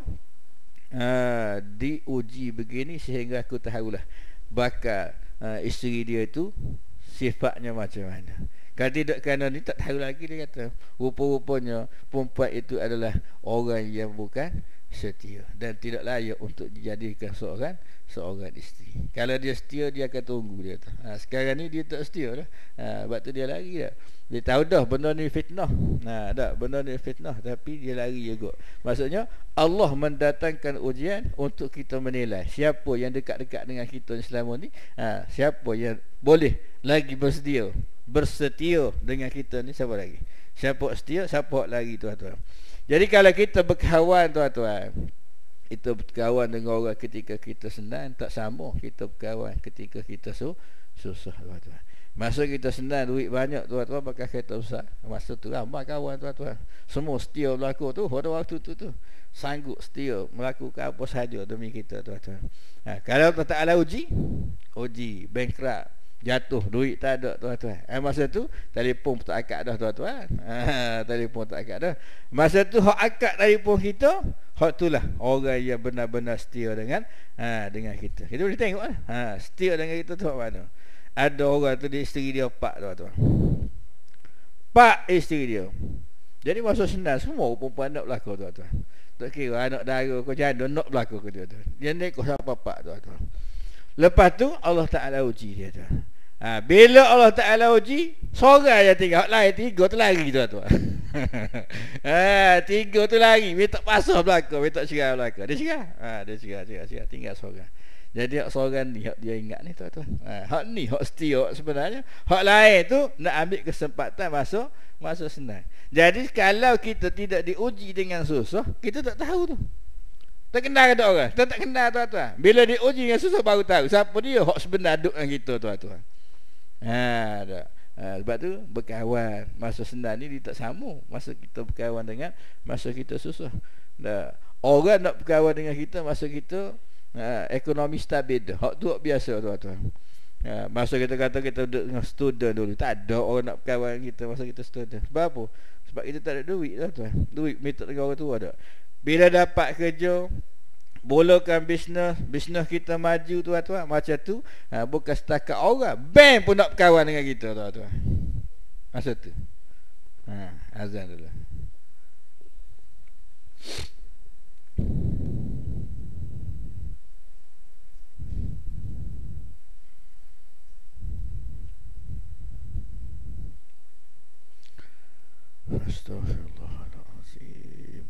diuji begini sehingga aku tahulah bakal isteri dia itu sifatnya macam mana. Kalau tidak kerana ni tak tahu lagi, dia kata rupa-rupanya perempuan itu adalah orang yang bukan setia dan tidak layak untuk dijadikan seorang isteri. Kalau dia setia, dia akan tunggu dia tu. Sekarang ni dia tak setia dah. Sebab tu dia lari dah. Dia tahu dah benda ni fitnah. Tak, benda ni fitnah, tapi dia lari juga. Maksudnya Allah mendatangkan ujian untuk kita menilai siapa yang dekat-dekat dengan kita selama ni, siapa yang boleh lagi bersetia dengan kita ni, siapa lagi? Siapa setia, siapa lagi tuan-tuan. Jadi kalau kita berkawan tuan-tuan, kita berkawan dengan orang ketika kita senang, tak sama kita berkawan ketika kita susah tuan-tuan. Masa kita senang, duit banyak tuan-tuan, pakai kereta besar, masa tu ramai kawan tuan-tuan, semua setia berlaku tu pada waktu tu sanggup setia melakukan apa sahaja demi kita tuan-tuan. Kalau Allah Ta'ala uji bankrupt, jatuh, duit tak ada tuan-tuan, masa tu telefon tak akad dah tuan-tuan. Telefon tak akad dah. Masa tu hak akad telefon kita, hak itulah orang yang benar-benar setia dengan kita. Kita boleh tengok lah. Setia dengan kita tu hak mana. Ada orang tu, dia isteri dia pak tuan-tuan. Pak isteri dia. Jadi masa senang semua perempuan nak berlaku tuan-tuan. Tak kira anak dara kau janda nak berlaku ke dia tuan. Dia ni kau siapa pak tuan-tuan. Lepas tu Allah Ta'ala uji dia tuan. Bila Allah Ta'ala uji, seorang je tinggal, hak lain tiga tu lari tuan-tuan. Tiga tu lari, minta pasal belakang, minta cerai belakang. Dia cerai. Dia cerai, tinggal seorang. Jadi hak seorang ni, hak dia ingat ni tuan-tuan. Hak ni, hak setia sebenarnya. Hak lain tu nak ambil kesempatan masuk senang. Jadi kalau kita tidak diuji dengan susah, kita tak tahu tu. Tak kenal ada orang, tak kenal tuan-tuan. Bila diuji dengan susah baru tahu siapa dia hak sebenar duk dengan kita tuan-tuan. Sebab tu berkawan masa senang ni dia tak sama masa kita berkawan dengan masa kita susah. Orang nak berkawan dengan kita masa kita ekonomi stabil dah. Hak tu hak biasa tuan-tuan. Masa kita kata kita duduk dengan student dulu, tak ada orang nak berkawan kita masa kita student. Sebab apa? Sebab kita tak ada duit tuan-tuan. Duit minta dengan orang tua dah. Bila dapat kerja, mulakan bisnes kita maju tuan-tuan, macam tu bukan setakat orang, bank pun nak berkawan dengan kita tuan-tuan. Masa tu azan dulu. Astaghfirullahaladzim.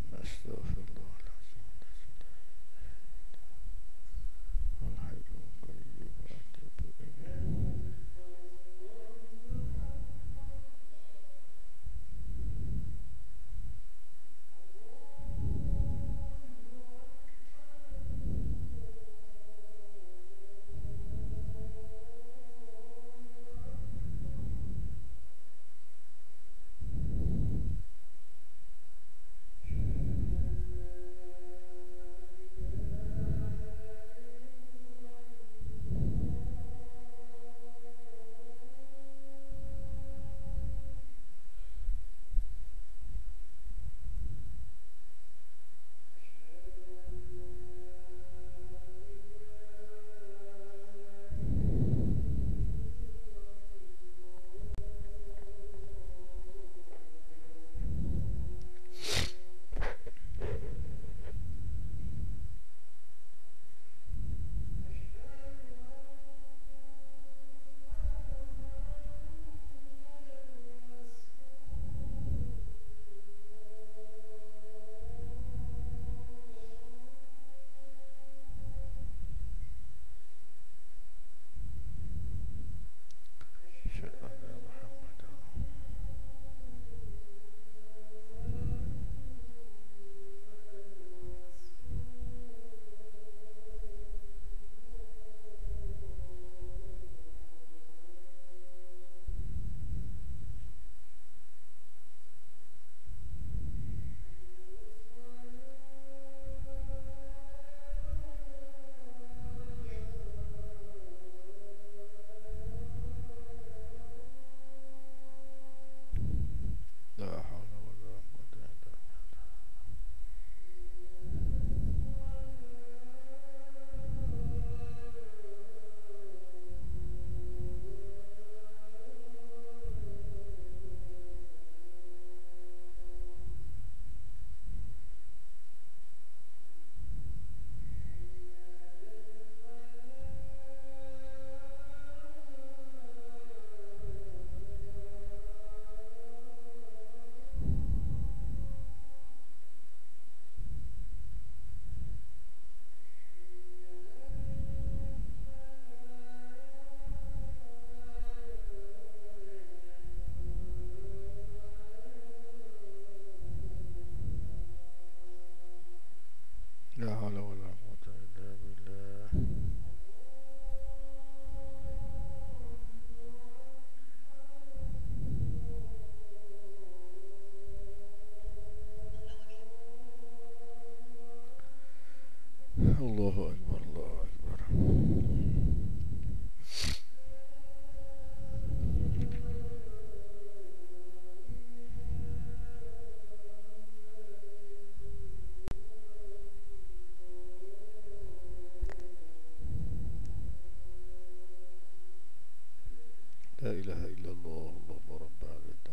La ilaha illallah Allahumma rabbana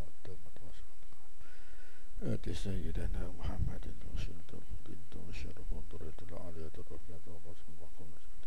آتي سيدنا محمد وسيلة البنت وشرف الدرجة العالية الرفيعة وقصر المقام.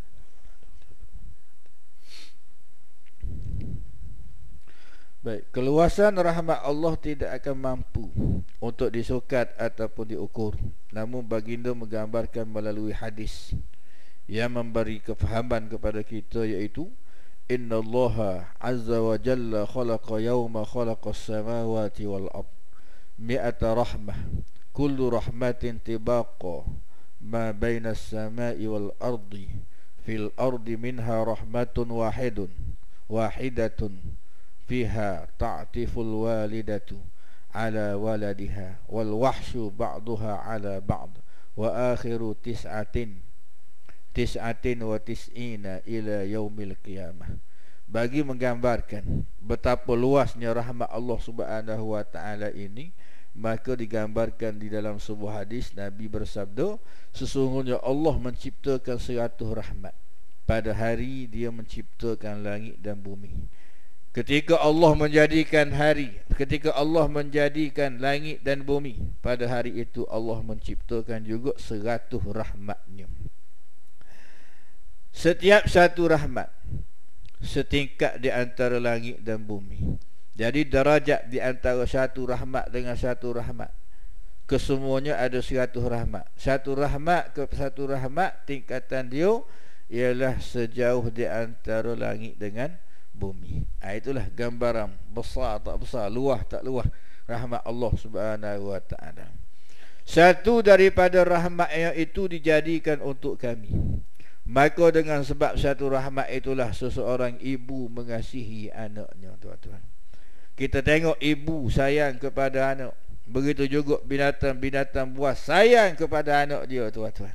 Baik, keluasan rahmat Allah tidak akan mampu untuk disukat ataupun diukur. Namun baginda menggambarkan melalui hadis yang memberi kefahaman kepada kita, iaitu innallaha azza wa jalla khalaqa yawma khalaqas samawati wal ard mi'ata rahmah kullu rahmatin tibaqa ma baina as-sama'i wal ardi fil ardi minha rahmatun wahidatun fiha ta'tiful walidatu ala waladiha wal wahsyu ba'daha ala ba'd wa akhiru tis'atin wa tis'ina ila yaumil qiyamah. Bagi menggambarkan betapa luasnya rahmat Allah Subhanahu wa taala ini, maka digambarkan di dalam sebuah hadis Nabi bersabda, sesungguhnya Allah menciptakan 100 rahmat pada hari Dia menciptakan langit dan bumi. Ketika Allah menjadikan langit dan bumi, pada hari itu Allah menciptakan juga 100 rahmatnya. Setiap satu rahmat setingkat di antara langit dan bumi. Jadi darajat di antara satu rahmat dengan satu rahmat, kesemuanya ada 100 rahmat. Satu rahmat ke satu rahmat, tingkatan dia ialah sejauh di antara langit dengan bumi. Itulah gambaran besar tak besar, luah tak luah rahmat Allah Subhanahu wa taala. Satu daripada rahmat yang itu dijadikan untuk kami. Maka dengan sebab satu rahmat itulah seseorang ibu mengasihi anaknya, tuan-tuan. Kita tengok ibu sayang kepada anak. Begitu juga binatang-binatang buas sayang kepada anak dia, tuan-tuan.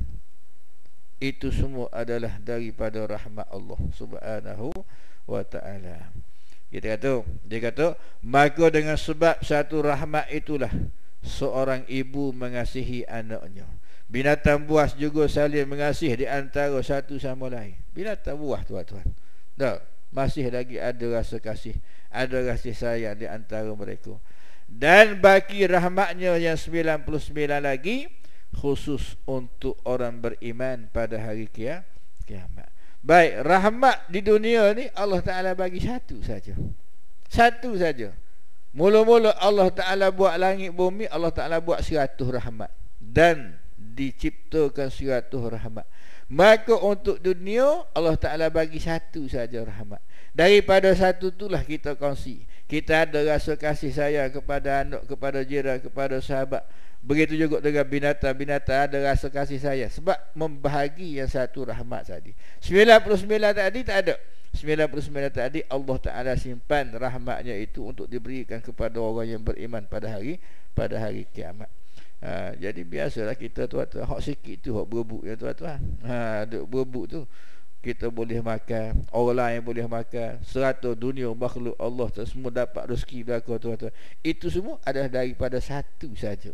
Itu semua adalah daripada rahmat Allah Subhanahu wa ta'ala. Dia kata, maka dengan sebab satu rahmat itulah seorang ibu mengasihi anaknya. Binatang buas juga saling mengasihi di antara satu sama lain. Binatang buas, tuan-tuan, masih lagi ada rasa kasih, ada kasih sayang di antara mereka. Dan bagi rahmatnya yang 99 lagi, khusus untuk orang beriman pada hari kiamat. Baik, rahmat di dunia ni Allah Ta'ala bagi satu saja. Satu saja. Mula-mula Allah Ta'ala buat langit bumi, Allah Ta'ala buat 100 rahmat. Dan diciptakan 100 rahmat. Maka untuk dunia Allah Ta'ala bagi satu saja rahmat. Daripada satu itulah kita kongsi. Kita ada rasa kasih sayang kepada anak, kepada jiran, kepada sahabat. Begitu juga dengan binatang-binatang ada rasa kasih sayang, sebab membahagi yang satu rahmat tadi. 99 tadi tak ada. 99 tadi Allah Ta'ala simpan rahmatnya itu untuk diberikan kepada orang yang beriman pada hari kiamat. Jadi biasalah kita, tuan-tuan, hak sikit tu hak berebut ya, tuan-tuan. Duk berebut tu kita boleh makan, orang lain boleh makan, 100 dunia makhluk Allah tu semua dapat rezeki belaka, tuan-tuan. Itu semua adalah daripada satu saja,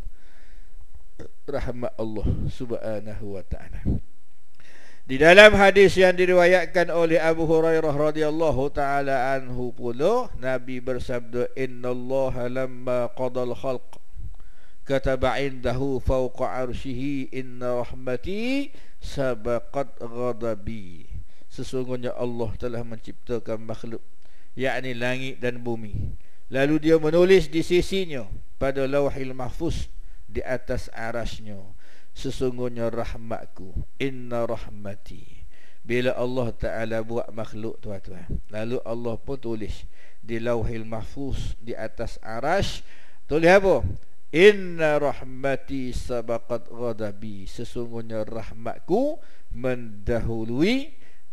rahmat Allah Subhanahu wa ta'ala. Di dalam hadis yang diriwayatkan oleh Abu Hurairah radhiyallahu ta'ala anhu pula, Nabi bersabda, innallaha lamma qadal khalq kataba indahu fawqa arshihi inna rahmati sabaqat ghadabi. Sesungguhnya Allah telah menciptakan makhluk, yakni langit dan bumi. Lalu dia menulis di sisinya pada lauhil mahfuz di atas arasnya, sesungguhnya rahmatku, inna rahmati. Bila Allah Ta'ala buat makhluk, tuan-tuan, lalu Allah pun tulis di lauhil mahfuz di atas aras, tulis apa? Inna rahmati sabaqat ghadabi. Sesungguhnya rahmatku mendahului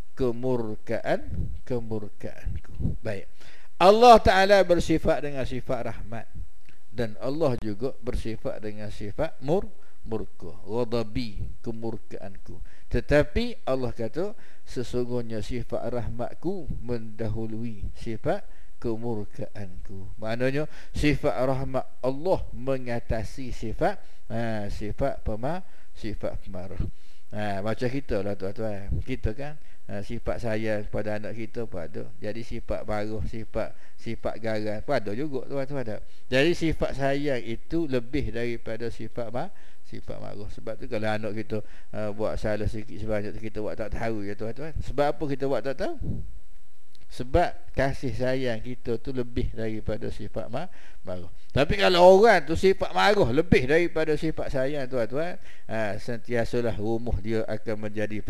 kemurkaanku. Baik, Allah Ta'ala bersifat dengan sifat rahmat, dan Allah juga bersifat dengan sifat murka, ghadabi, kemurkaanku. Tetapi Allah kata sesungguhnya sifat rahmatku mendahului sifat kemurkaanku. Maknanya sifat rahmat Allah mengatasi sifat pemarah. Macam kita lah, tuan-tuan. Kita kan Sifat sayang kepada anak kita pun ada. Jadi sifat marah, sifat garang pun ada juga tu ada. Jadi sifat sayang itu lebih daripada sifat marah. Sebab tu kalau anak kita buat salah sikit sebanyak tu, kita buat tak tahu ya tuan-tuan. Sebab apa kita buat tak tahu? Sebab kasih sayang kita tu lebih daripada sifat marah. Tapi kalau orang tu sifat marah lebih daripada sifat sayang tuan-tuan, sentiasalah rumah dia akan menjadi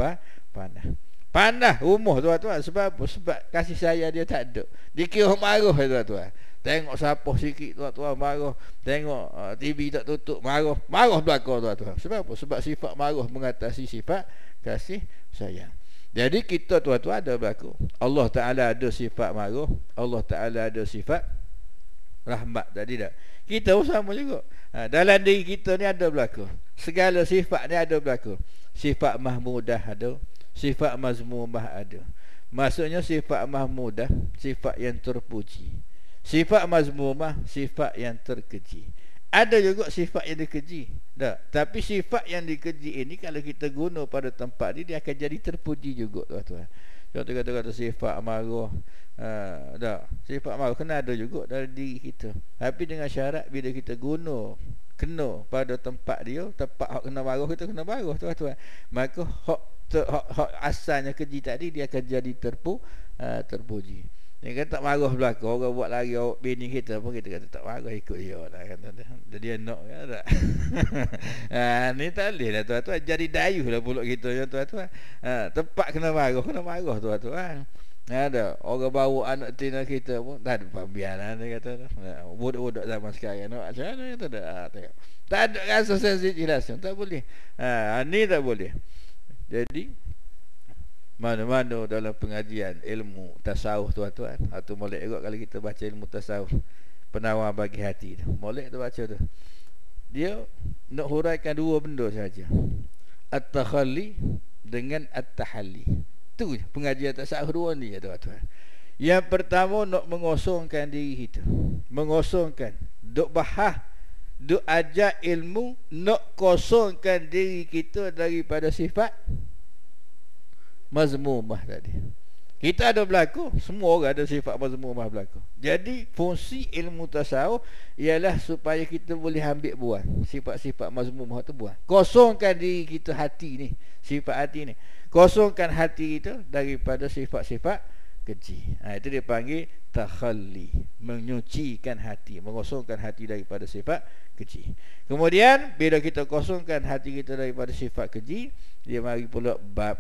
panah rumah tuan-tuan. Sebab apa? Sebab kasih sayang dia tak ada. Dia kira marah tuan-tuan. Tengok sapoh sikit tuan-tuan marah. Tengok TV tak tutup marah belakang tuan-tuan. Sebab apa? Sebab sifat marah mengatasi sifat kasih sayang. Jadi kita tuan-tuan ada berlaku. Allah Ta'ala ada sifat marah, Allah Ta'ala ada sifat rahmat tadi tak? Kita pun sama juga. Dalam diri kita ni ada berlaku. Segala sifat ni ada berlaku. Sifat mahmudah ada, sifat mazmumah ada. Maksudnya sifat mahmudah, sifat yang terpuji. Sifat mazmumah, sifat yang terkeji. Ada juga sifat yang dikeji. Tak. Tapi sifat yang dikeji ini kalau kita guna pada tempat ni, dia akan jadi terpuji juga tuan-tuan. Contoh kata sifat marah. Tak. Sifat marah kena ada juga dari diri kita. Tapi dengan syarat bila kita guna kena pada tempat dia, tempat hak kena marah, kita kena marah tuan-tuan. Maka hak asalnya keji tadi dia akan jadi terpuji. Dia kata tak marah belakang, orang buat lari awak bini kita pun kita kata tak marah, ikut dia lah kata dia. Jadi nak kan tak. Ni tak boleh lah tuan-tuan, jadi dayuh lah pulak kita ya tuan-tuan. Tempat kena marah tuan-tuan. Ada orang bawa anak tina kita pun tak ada pembiaran dia kata. Budak-budak zaman sekarang nak macam mana kata dah. Tak ada rasa sensitif langsung, tak boleh. Ni tak boleh. Jadi mana-mana dalam pengajian ilmu tasawuf tuan-tuan, atau molek juga kalau kita baca ilmu tasawuf, penawar bagi hati tu, molek tu baca tu, dia nak huraikan dua benda saja, at-takhalli dengan at-tahalli. Tu pengajian tasawuf dua ni ya tuan-tuan. Yang pertama nak mengosongkan diri kita, mengosongkan, duk bahas, duk ajar ilmu, nak kosongkan diri kita daripada sifat mazmumah tadi. Kita ada berlaku, semua orang ada sifat mazmumah berlaku. Jadi fungsi ilmu tasawuf ialah supaya kita boleh ambil buang sifat-sifat mazmumah tu, buang. Kosongkan diri kita, hati ni, sifat hati ni. Kosongkan hati kita daripada sifat-sifat keji. Itu dia panggil takhalli, menyucikan hati, mengosongkan hati daripada sifat keji. Kemudian bila kita kosongkan hati kita daripada sifat keji, dia mari pula bab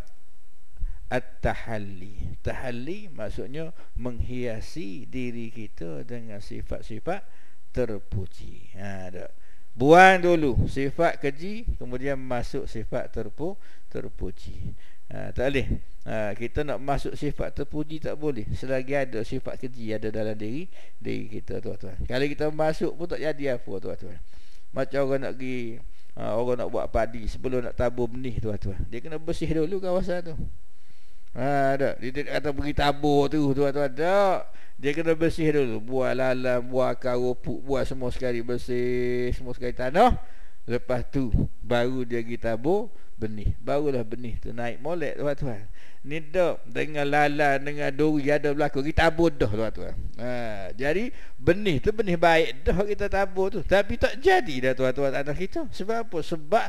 at-tahalli. Tahalli maksudnya menghiasi diri kita dengan sifat-sifat terpuji. Buang dulu sifat keji, kemudian masuk sifat terpuji. Tak boleh. Kita nak masuk sifat terpuji tak boleh selagi ada sifat keji ada dalam diri kita tuan-tuan. Kalau kita masuk pun tak jadi apa tuan-tuan. Macam orang nak pergi orang nak buat padi, sebelum nak tabur benih tuan-tuan, dia kena bersih dulu kawasan tu. Tak. Dia kata pergi tabur tu tuan-tuan, tak. Dia kena bersih dulu, buat lalam, buat akar rupuk, buat semua sekali, bersih semua sekali tanah. Lepas tu baru dia pergi tabur benih, barulah benih tu naik molek tuan-tuan. Ni dak dengan lalan dengan duri ada berlaku, kita tabur dah tuan-tuan. Jadi benih tu benih baik dah kita tabur tu, tapi tak jadi dah tuan-tuan tanah kita. Sebab apa? Sebab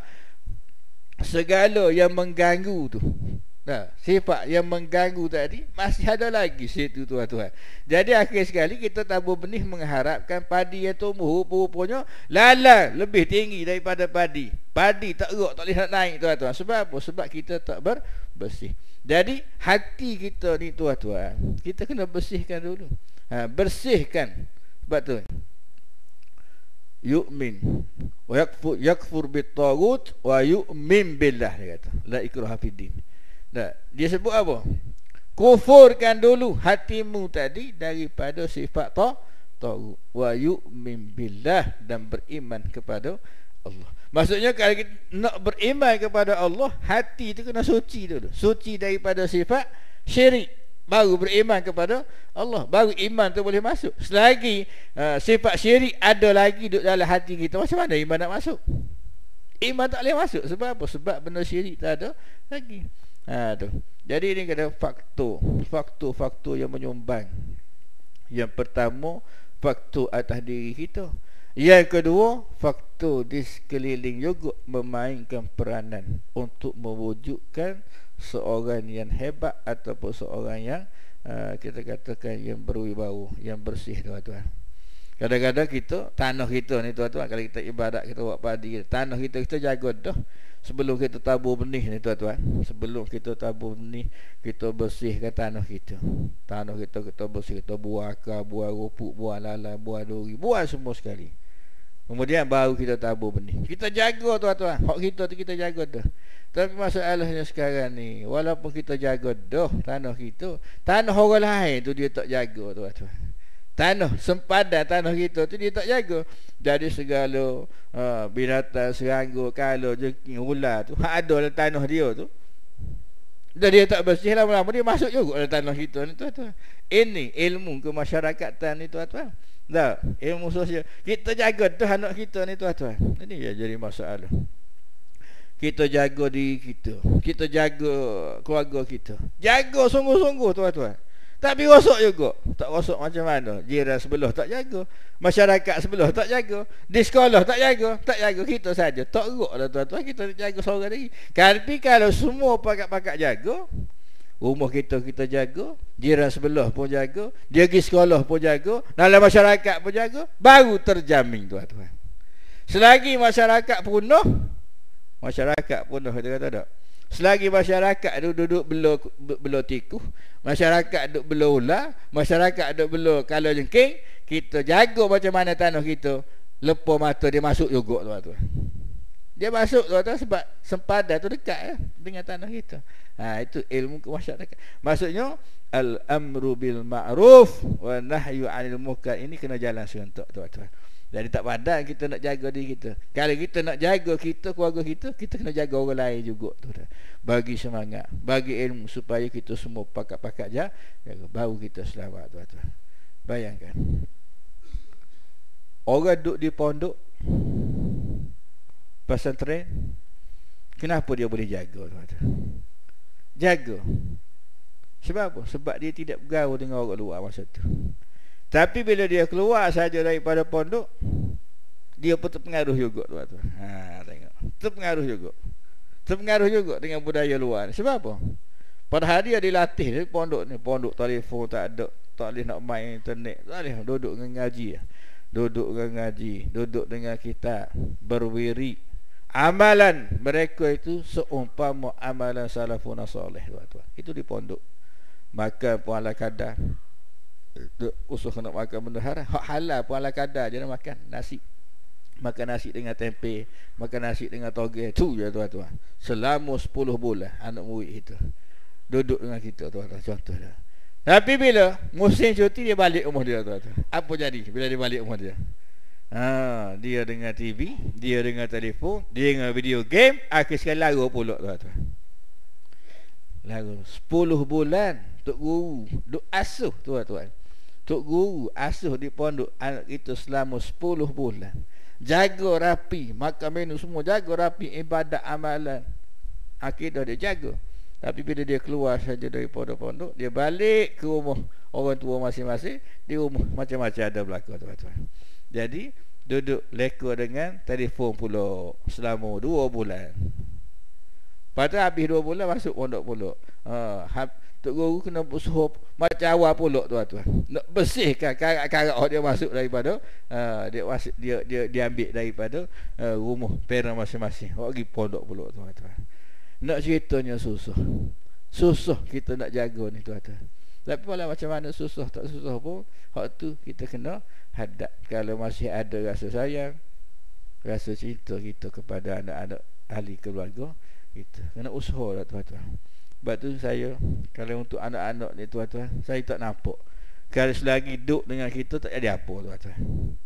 segala yang mengganggu tu, sifat yang mengganggu tadi masih ada lagi situ tuan-tuan. Jadi akhir sekali kita tabur benih mengharapkan padi yang tumbuh, rupanya lalang lebih tinggi daripada padi. Padi tak gerak, tak boleh nak naik tuan-tuan. Sebab apa? Sebab kita tak bersih. Jadi hati kita ni tuan-tuan, kita kena bersihkan dulu. Bersihkan. Sebab tu yu'min wa yakfur bit-taghut wa yu'min billah, dia kata la ikraha fid-din. Dia sebut apa? Kufurkan dulu hatimu tadi daripada sifat taghut, wa yu'min billah, dan beriman kepada Allah. Maksudnya kalau kita nak beriman kepada Allah, hati itu kena suci dulu, suci daripada sifat syirik, baru beriman kepada Allah, baru iman tu boleh masuk. Selagi sifat syirik ada lagi duduk dalam hati kita, macam mana iman nak masuk? Iman tak boleh masuk. Sebab apa? Sebab benda syirik tak ada lagi. Tu. Jadi ini kena faktor yang menyumbang. Yang pertama, faktor atas diri kita. Yang kedua, faktor di sekeliling juga memainkan peranan untuk mewujudkan seorang yang hebat ataupun seorang yang kita katakan yang berwibawa, yang bersih, tuan-tuan. Kadang-kadang kita, tanah kita ni tuan-tuan, kalau kita ibadat, kita buat padi, tanah kita jaga dah. Sebelum kita tabur benih ni tuan-tuan, sebelum kita tabur benih, kita bersihkan tanah kita. Tanah kita bersih, kita buah akar, buah rupuk, buah lala, buah duri, buah semua sekali. Kemudian baru kita tabur benih. Kita jaga tuan-tuan, hak kita tu kita jaga dah. Tapi masalahnya sekarang ni, walaupun kita jaga dah tanah kita, tanah orang lain tu dia tak jaga tuan-tuan. Tanah sempadan tanah kita tu dia tak jaga. Jadi segala binatang, serangga, kala, jengking, ular tu hak ada dalam tanah dia tu. Dan dia tak bersih, lama-lama dia masuk juga dalam tanah kita ni tuan-tuan. Ini ilmu kemasyarakatan ni tuan-tuan. Dah, ilmu sosial. Kita jaga dah anak kita ni tuan-tuan. Ini yang jadi masalah. Kita jaga diri kita, kita jaga keluarga kita. Jaga sungguh-sungguh tuan-tuan. Tapi rosak juga. Tak rosak macam mana? Jiran sebelah tak jaga, masyarakat sebelah tak jaga, di sekolah tak jaga kita saja. Tak erok lah tuan-tuan, kita jaga seorang lagi. Tapi kalau semua pakat-pakat jaga, rumah kita jaga, jiran sebelah pun jaga, dia pergi sekolah pun jaga, dalam masyarakat pun jaga, baru terjamin tuan-tuan. Selagi masyarakat punah, kita kata tak? Selagi masyarakat duduk belah tikus, masyarakat duduk belah ular, masyarakat duduk belah kala jengking, kita jaga macam mana tanah kita, lepas mata dia masuk juga tuan-tuan. Dia masuk tuan-tuan sebab sempadan tu dekat dengan tanah kita. Itu ilmu kemasyarakatan. Maksudnya al-amru bil ma'ruf wa nahyu 'anil munkar ini kena jalan serentak tuan-tuan. Jadi tak padan kita nak jaga diri kita. Kalau kita nak jaga kita, keluarga kita, kita kena jaga orang lain juga tuan-tuan. Bagi semangat, bagi ilmu supaya kita semua pakat-pakat jaga, baru kita selamat tuan-tuan. Bayangkan. Orang duduk di pondok pesantren, kenapa dia boleh jaga tuan-tuan? Jaga. Sebab apa? Sebab dia tidak bergaul dengan orang luar masa tu. Tapi bila dia keluar saja daripada pondok, dia pun terpengaruh juga tuan-tuan. Tengok. Terpengaruh juga dengan budaya luar. Sebab apa? Padahal dia dilatih dari pondok ni. Pondok telefon tak ada, tak boleh nak main internet, tak boleh duduk dengan ngaji. Duduk dengan kitab, berwiri. Amalan mereka itu seumpama amalan salafun salih tuan-tuan. Itu di pondok. Makan pun ala kadar. Usul nak makan benda haram, hak halal pun ala kadar je nak makan nasi. Makan nasi dengan tempe, makan nasi dengan toge, tu je tuan-tuan. Selama 10 bulan anak murid kita duduk dengan kita tuan-tuan, contoh dah. Tapi bila musim cuti dia balik rumah dia tuan-tuan. Apa jadi bila dia balik rumah dia? Dia dengan TV, dia dengan telefon, dia dengan video game, akhir sekali lagu pula tuan-tuan. Lagu 10 bulan tok guru duk asuh tuan-tuan. Tok guru asuh di pondok anak kita selama 10 bulan. Jaga rapi, makan minum semua jaga rapi, ibadat amalan, akidah dia jaga. Tapi bila dia keluar saja dari pondok, dia balik ke rumah orang tua masing-masing, di rumah macam-macam ada berlaku tuan-tuan. Jadi duduk leka dengan telefon pula selama 2 bulan. Pada habis 2 bulan masuk pondok pula. Tok guru kena usaha macam awal pula tuan-tuan. Nak bersihkan karak-karak dia masuk daripada dia ambil daripada rumah parent masing-masing. Hak pergi pondok pula tuan-tuan. Nak ceritanya susah. Susah kita nak jaga ni tuan-tuan. Tapi walau macam mana susah tak susah pun, hak tu kita kena hadap. Kalau masih ada rasa sayang, rasa cinta kita kepada anak-anak ahli keluarga, kita kena usaha lah tuan-tuan. Sebab tu saya, kalau untuk anak-anak ni tuan-tuan, saya tak nampak kalau selagi duduk dengan kita tak ada apa tuan-tuan.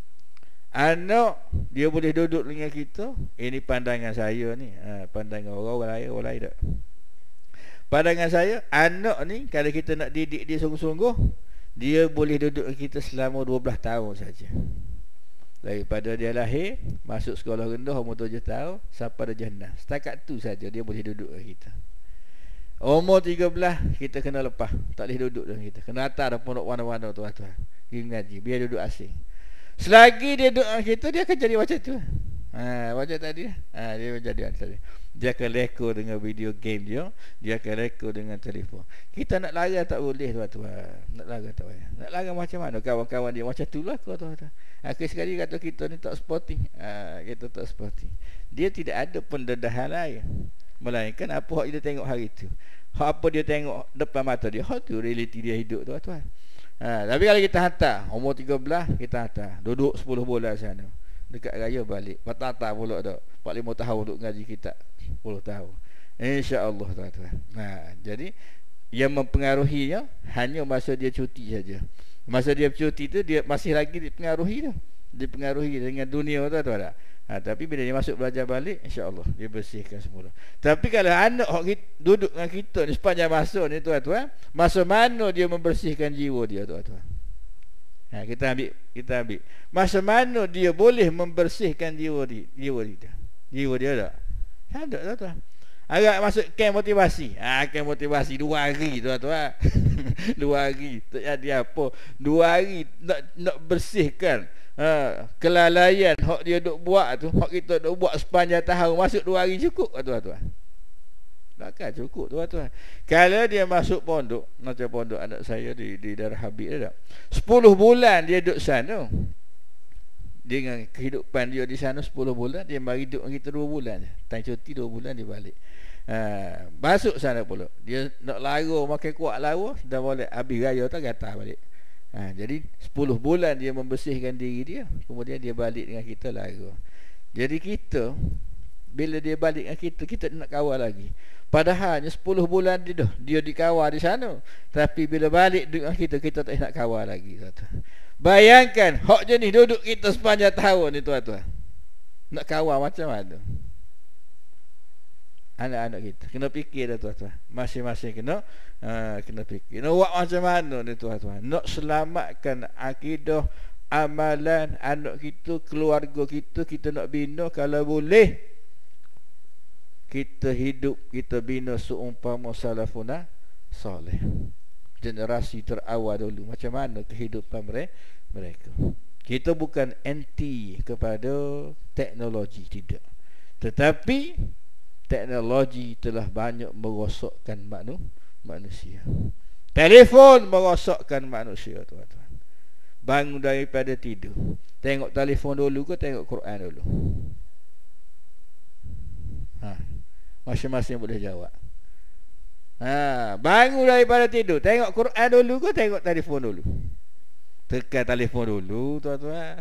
Anak dia boleh duduk dengan kita, ini pandangan saya ni, pandangan orang lain tak. Pandangan saya, anak ni kalau kita nak didik dia sungguh-sungguh, dia boleh duduk dengan kita selama 12 tahun saja. Daripada dia lahir, masuk sekolah rendah umur 7 tahun sampai darjah 6. Setakat tu saja dia boleh duduk dengan kita. Umur 13 kita kena lepas. Tak boleh duduk dengan kita. Kena hantar dah pondok warna-warna tuan-tuan. Pergi ngaji. Biar duduk asing. Selagi dia duduk dengan kita, dia akan jadi macam tu. Macam tadi. Dia jadi macam tadi. Dia akan reko dengan video game dia. Dia akan reko dengan telefon. Kita nak larang tak boleh tuan-tuan. Nak larang tak boleh. Nak larang macam mana? Kawan-kawan dia macam tu lah tuan-tuan. Akhir sekali kata kita ni tak sporting. Kita tak sporting. Dia tidak ada pendedahan lain. Melainkan apa yang dia tengok hari tu. Apa dia tengok depan mata dia. Tu realiti dia hidup tuan-tuan. Tapi kalau kita hantar umur 13 kita hantar duduk 10 bulan sana dekat raya balik patata pula dak 4-5 tahun duduk ngaji kitab 10 tahun insya-Allah tuan-tuan. Jadi yang mempengaruhinya hanya masa dia cuti saja. Masa dia cuti tu dia masih lagi dipengaruhi tu. Dipengaruhi dengan dunia tuan-tuan. Tapi bila dia masuk belajar balik, insya-Allah dia bersihkan semula. Tapi kalau anak duduk dengan kita ni sepanjang masa ni tuan-tuan, masa mana dia membersihkan jiwa dia tuan-tuan? Kita ambil. Masa mana dia boleh membersihkan jiwa dia? Jiwa dia tak? Tak ada tuan-tuan. Agak masuk camp motivasi. Camp motivasi 2 hari tuan-tuan. 2 hari tak jadi apa. 2 hari nak bersihkan kelalaian hak dia duk buat tu, hak kita duk buat sepanjang tahun, masuk 2 hari cukup tuan-tuan? Takkan cukup tuan-tuan. Kalau dia masuk pondok, macam pondok anak saya di Darul Habib dah 10 bulan dia duduk sana. Dengan kehidupan dia di sana 10 bulan, dia mari duduk dengan kita 2 bulan je. Time cuti 2 bulan dia balik. Masuk sana pula. Dia nak lara makan kuat lara, dah boleh habis raya tak gatal balik. Jadi 10 bulan dia membersihkan diri dia, kemudian dia balik dengan kita lara. Jadi kita bila dia balik dengan kita nak kawal lagi. Padahalnya 10 bulan dia dikawal di sana, tapi bila balik dengan kita tak nak kawal lagi tuan-tuan. Bayangkan hak jenis duduk kita sepanjang tahun ni tuan-tuan. Nak kawal macam mana? Anak-anak kita kena fikir dah tuan-tuan. Masing-masing kena fikir. Nak buat macam mana ni tuan-tuan? Nak selamatkan akidah, amalan anak kita, keluarga kita nak bina. Kalau boleh kita hidup, kita bina seumpama salafuna soleh, generasi terawal dulu. Macam mana kehidupan mereka. Kita bukan anti kepada teknologi, tidak. Tetapi teknologi telah banyak merosakkan manusia. Telefon merosakkan manusia tuan-tuan. Bangun daripada tidur, tengok telefon dulu ke tengok Quran dulu? Masing-masing boleh jawab. Bangun daripada tidur, tengok Quran dulu ke tengok telefon dulu? Tekan telefon dulu tuan-tuan.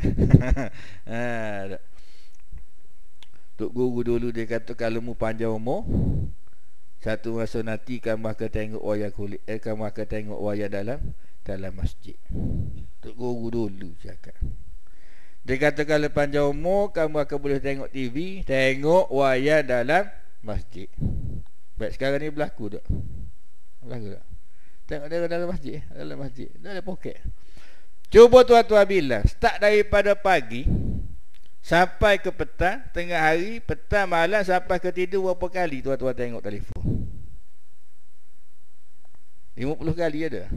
Tok guru dulu dia kata kalau mu panjang umur, satu masa nanti kamu akan tengok wayang kulit, kamu akan tengok wayang dalam masjid. Tok guru dulu cakap. Dia kata kalau panjang umur kamu akan boleh tengok TV, tengok wayang dalam masjid. Baik sekarang ni berlaku tak? Berlaku tak? Tengok dia dalam masjid, dalam poket. Cuba tuan-tuan bilang, start daripada pagi sampai ke petang, tengah hari, petang, malam, sampai ke tidur berapa kali tuan-tuan tengok telefon? 50 kali ada?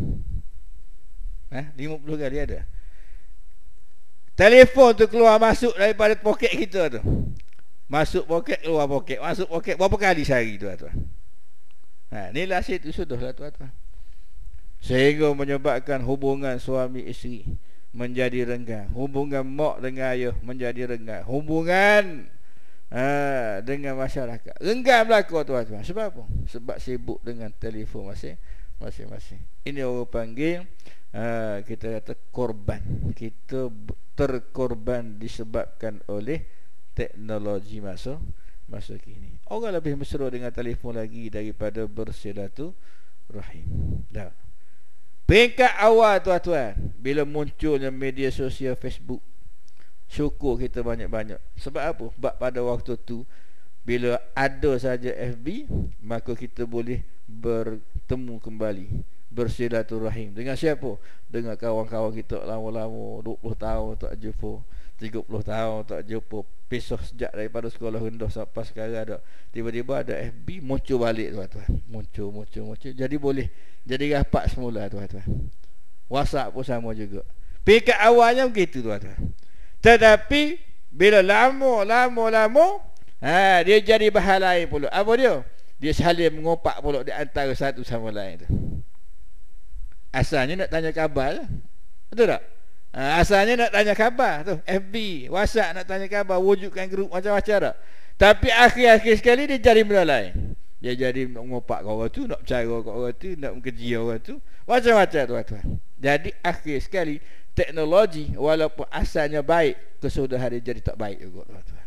50 kali ada? Telefon tu keluar masuk daripada poket kita tu. Masuk poket, keluar poket, masuk poket, berapa kali sehari tuan-tuan? Inilah situ sudahlah tuan-tuan. Sehingga menyebabkan hubungan suami isteri menjadi renggang, hubungan mak dengan ayah menjadi renggang, hubungan dengan masyarakat renggang berlaku tuan-tuan. Sebab apa? Sebab sibuk dengan telefon masing-masing. Ini orang panggil kita kata korban. Kita terkorban disebabkan oleh teknologi masa kini. Orang lebih mesra dengan telefon lagi daripada bersilaturahim. Dah. Peringkat awal tuan-tuan, bila munculnya media sosial Facebook, syukur kita banyak-banyak. Sebab apa? Sebab pada waktu tu bila ada saja FB, maka kita boleh bertemu kembali, bersilaturahim. Dengan siapa? Dengan kawan-kawan kita lama-lama 20 tahun tak jumpa. 30 tahun tak jumpa, pisah sejak daripada sekolah rendah sampai sekarang ada. Tiba-tiba ada FB muncul balik tuan-tuan. Muncul. Jadi boleh jadi rapat semula tuan-tuan. WhatsApp pun sama juga. Pekat awalnya begitu tuan-tuan. Tetapi bila lama, dia jadi bahan lain pula. Apa dia? Dia saling mengopak pula di antara satu sama lain tu. Asalnya nak tanya khabar lah. Betul tak? Asalnya nak tanya khabar tu, FB, WhatsApp nak tanya khabar, wujudkan grup macam-macam tak. Tapi akhir-akhir sekali dia jadi benda lain. Dia jadi nak mengopak orang tu, nak bercara kat orang tu, nak mengkeji orang tu, macam-macam tuan-tuan. Jadi akhir sekali teknologi walaupun asalnya baik, kesudahan dia jadi tak baik juga tuan-tuan.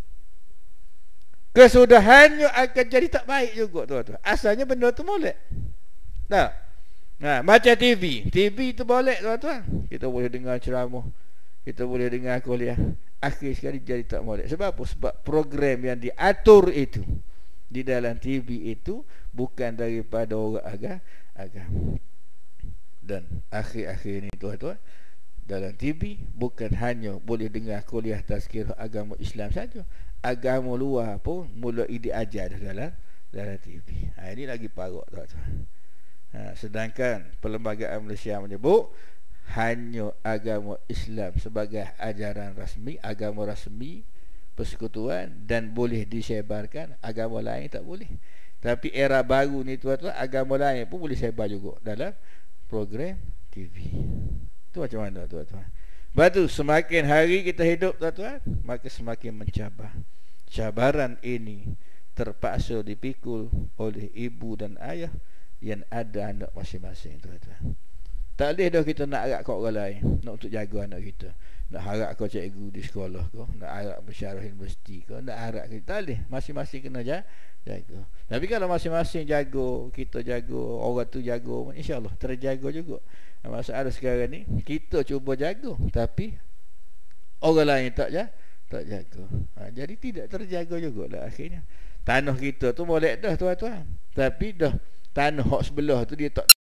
Kesudahannya akan jadi tak baik juga tuan-tuan. Asalnya benda tu molek. Tak? Macam TV tu boleh tuan-tuan. Kita boleh dengar ceramah, kita boleh dengar kuliah. Akhir sekali jadi tak boleh. Sebab apa? Sebab program yang diatur itu di dalam TV itu bukan daripada orang agama. Dan akhir-akhir ini tuan-tuan, dalam TV bukan hanya boleh dengar kuliah tazkirah agama Islam saja, agama luar pun mulai diajar dalam TV. Ini lagi parah tuan-tuan. Sedangkan perlembagaan Malaysia menyebut hanya agama Islam sebagai ajaran rasmi, agama rasmi persekutuan, dan boleh disebarkan. Agama lain tak boleh. Tapi era baru ni tuan-tuan, agama lain pun boleh sebar juga dalam program TV. Itu macam mana tuan-tuan? Lepas tu semakin hari kita hidup tuan-tuan, maka semakin mencabar. Cabaran ini terpaksa dipikul oleh ibu dan ayah yang ada anak masing-masing tuan-tuan. Tak boleh dah kita nak harap kat orang lain nak untuk jaga anak kita. Nak harap kau cikgu di sekolah kau, nak harap pensyarah universiti kau, nak harap kita. Tak boleh, masing-masing kena jaga. Tapi kalau masing-masing jaga, kita jaga, orang tu jaga, insya-Allah terjaga juga. Masalah sekarang ni kita cuba jaga tapi orang lain tak jaga. Jadi tidak terjaga jugalah akhirnya. Tanah kita tu boleh dah tuan-tuan, tapi dah tanah hak sebelah tu dia tak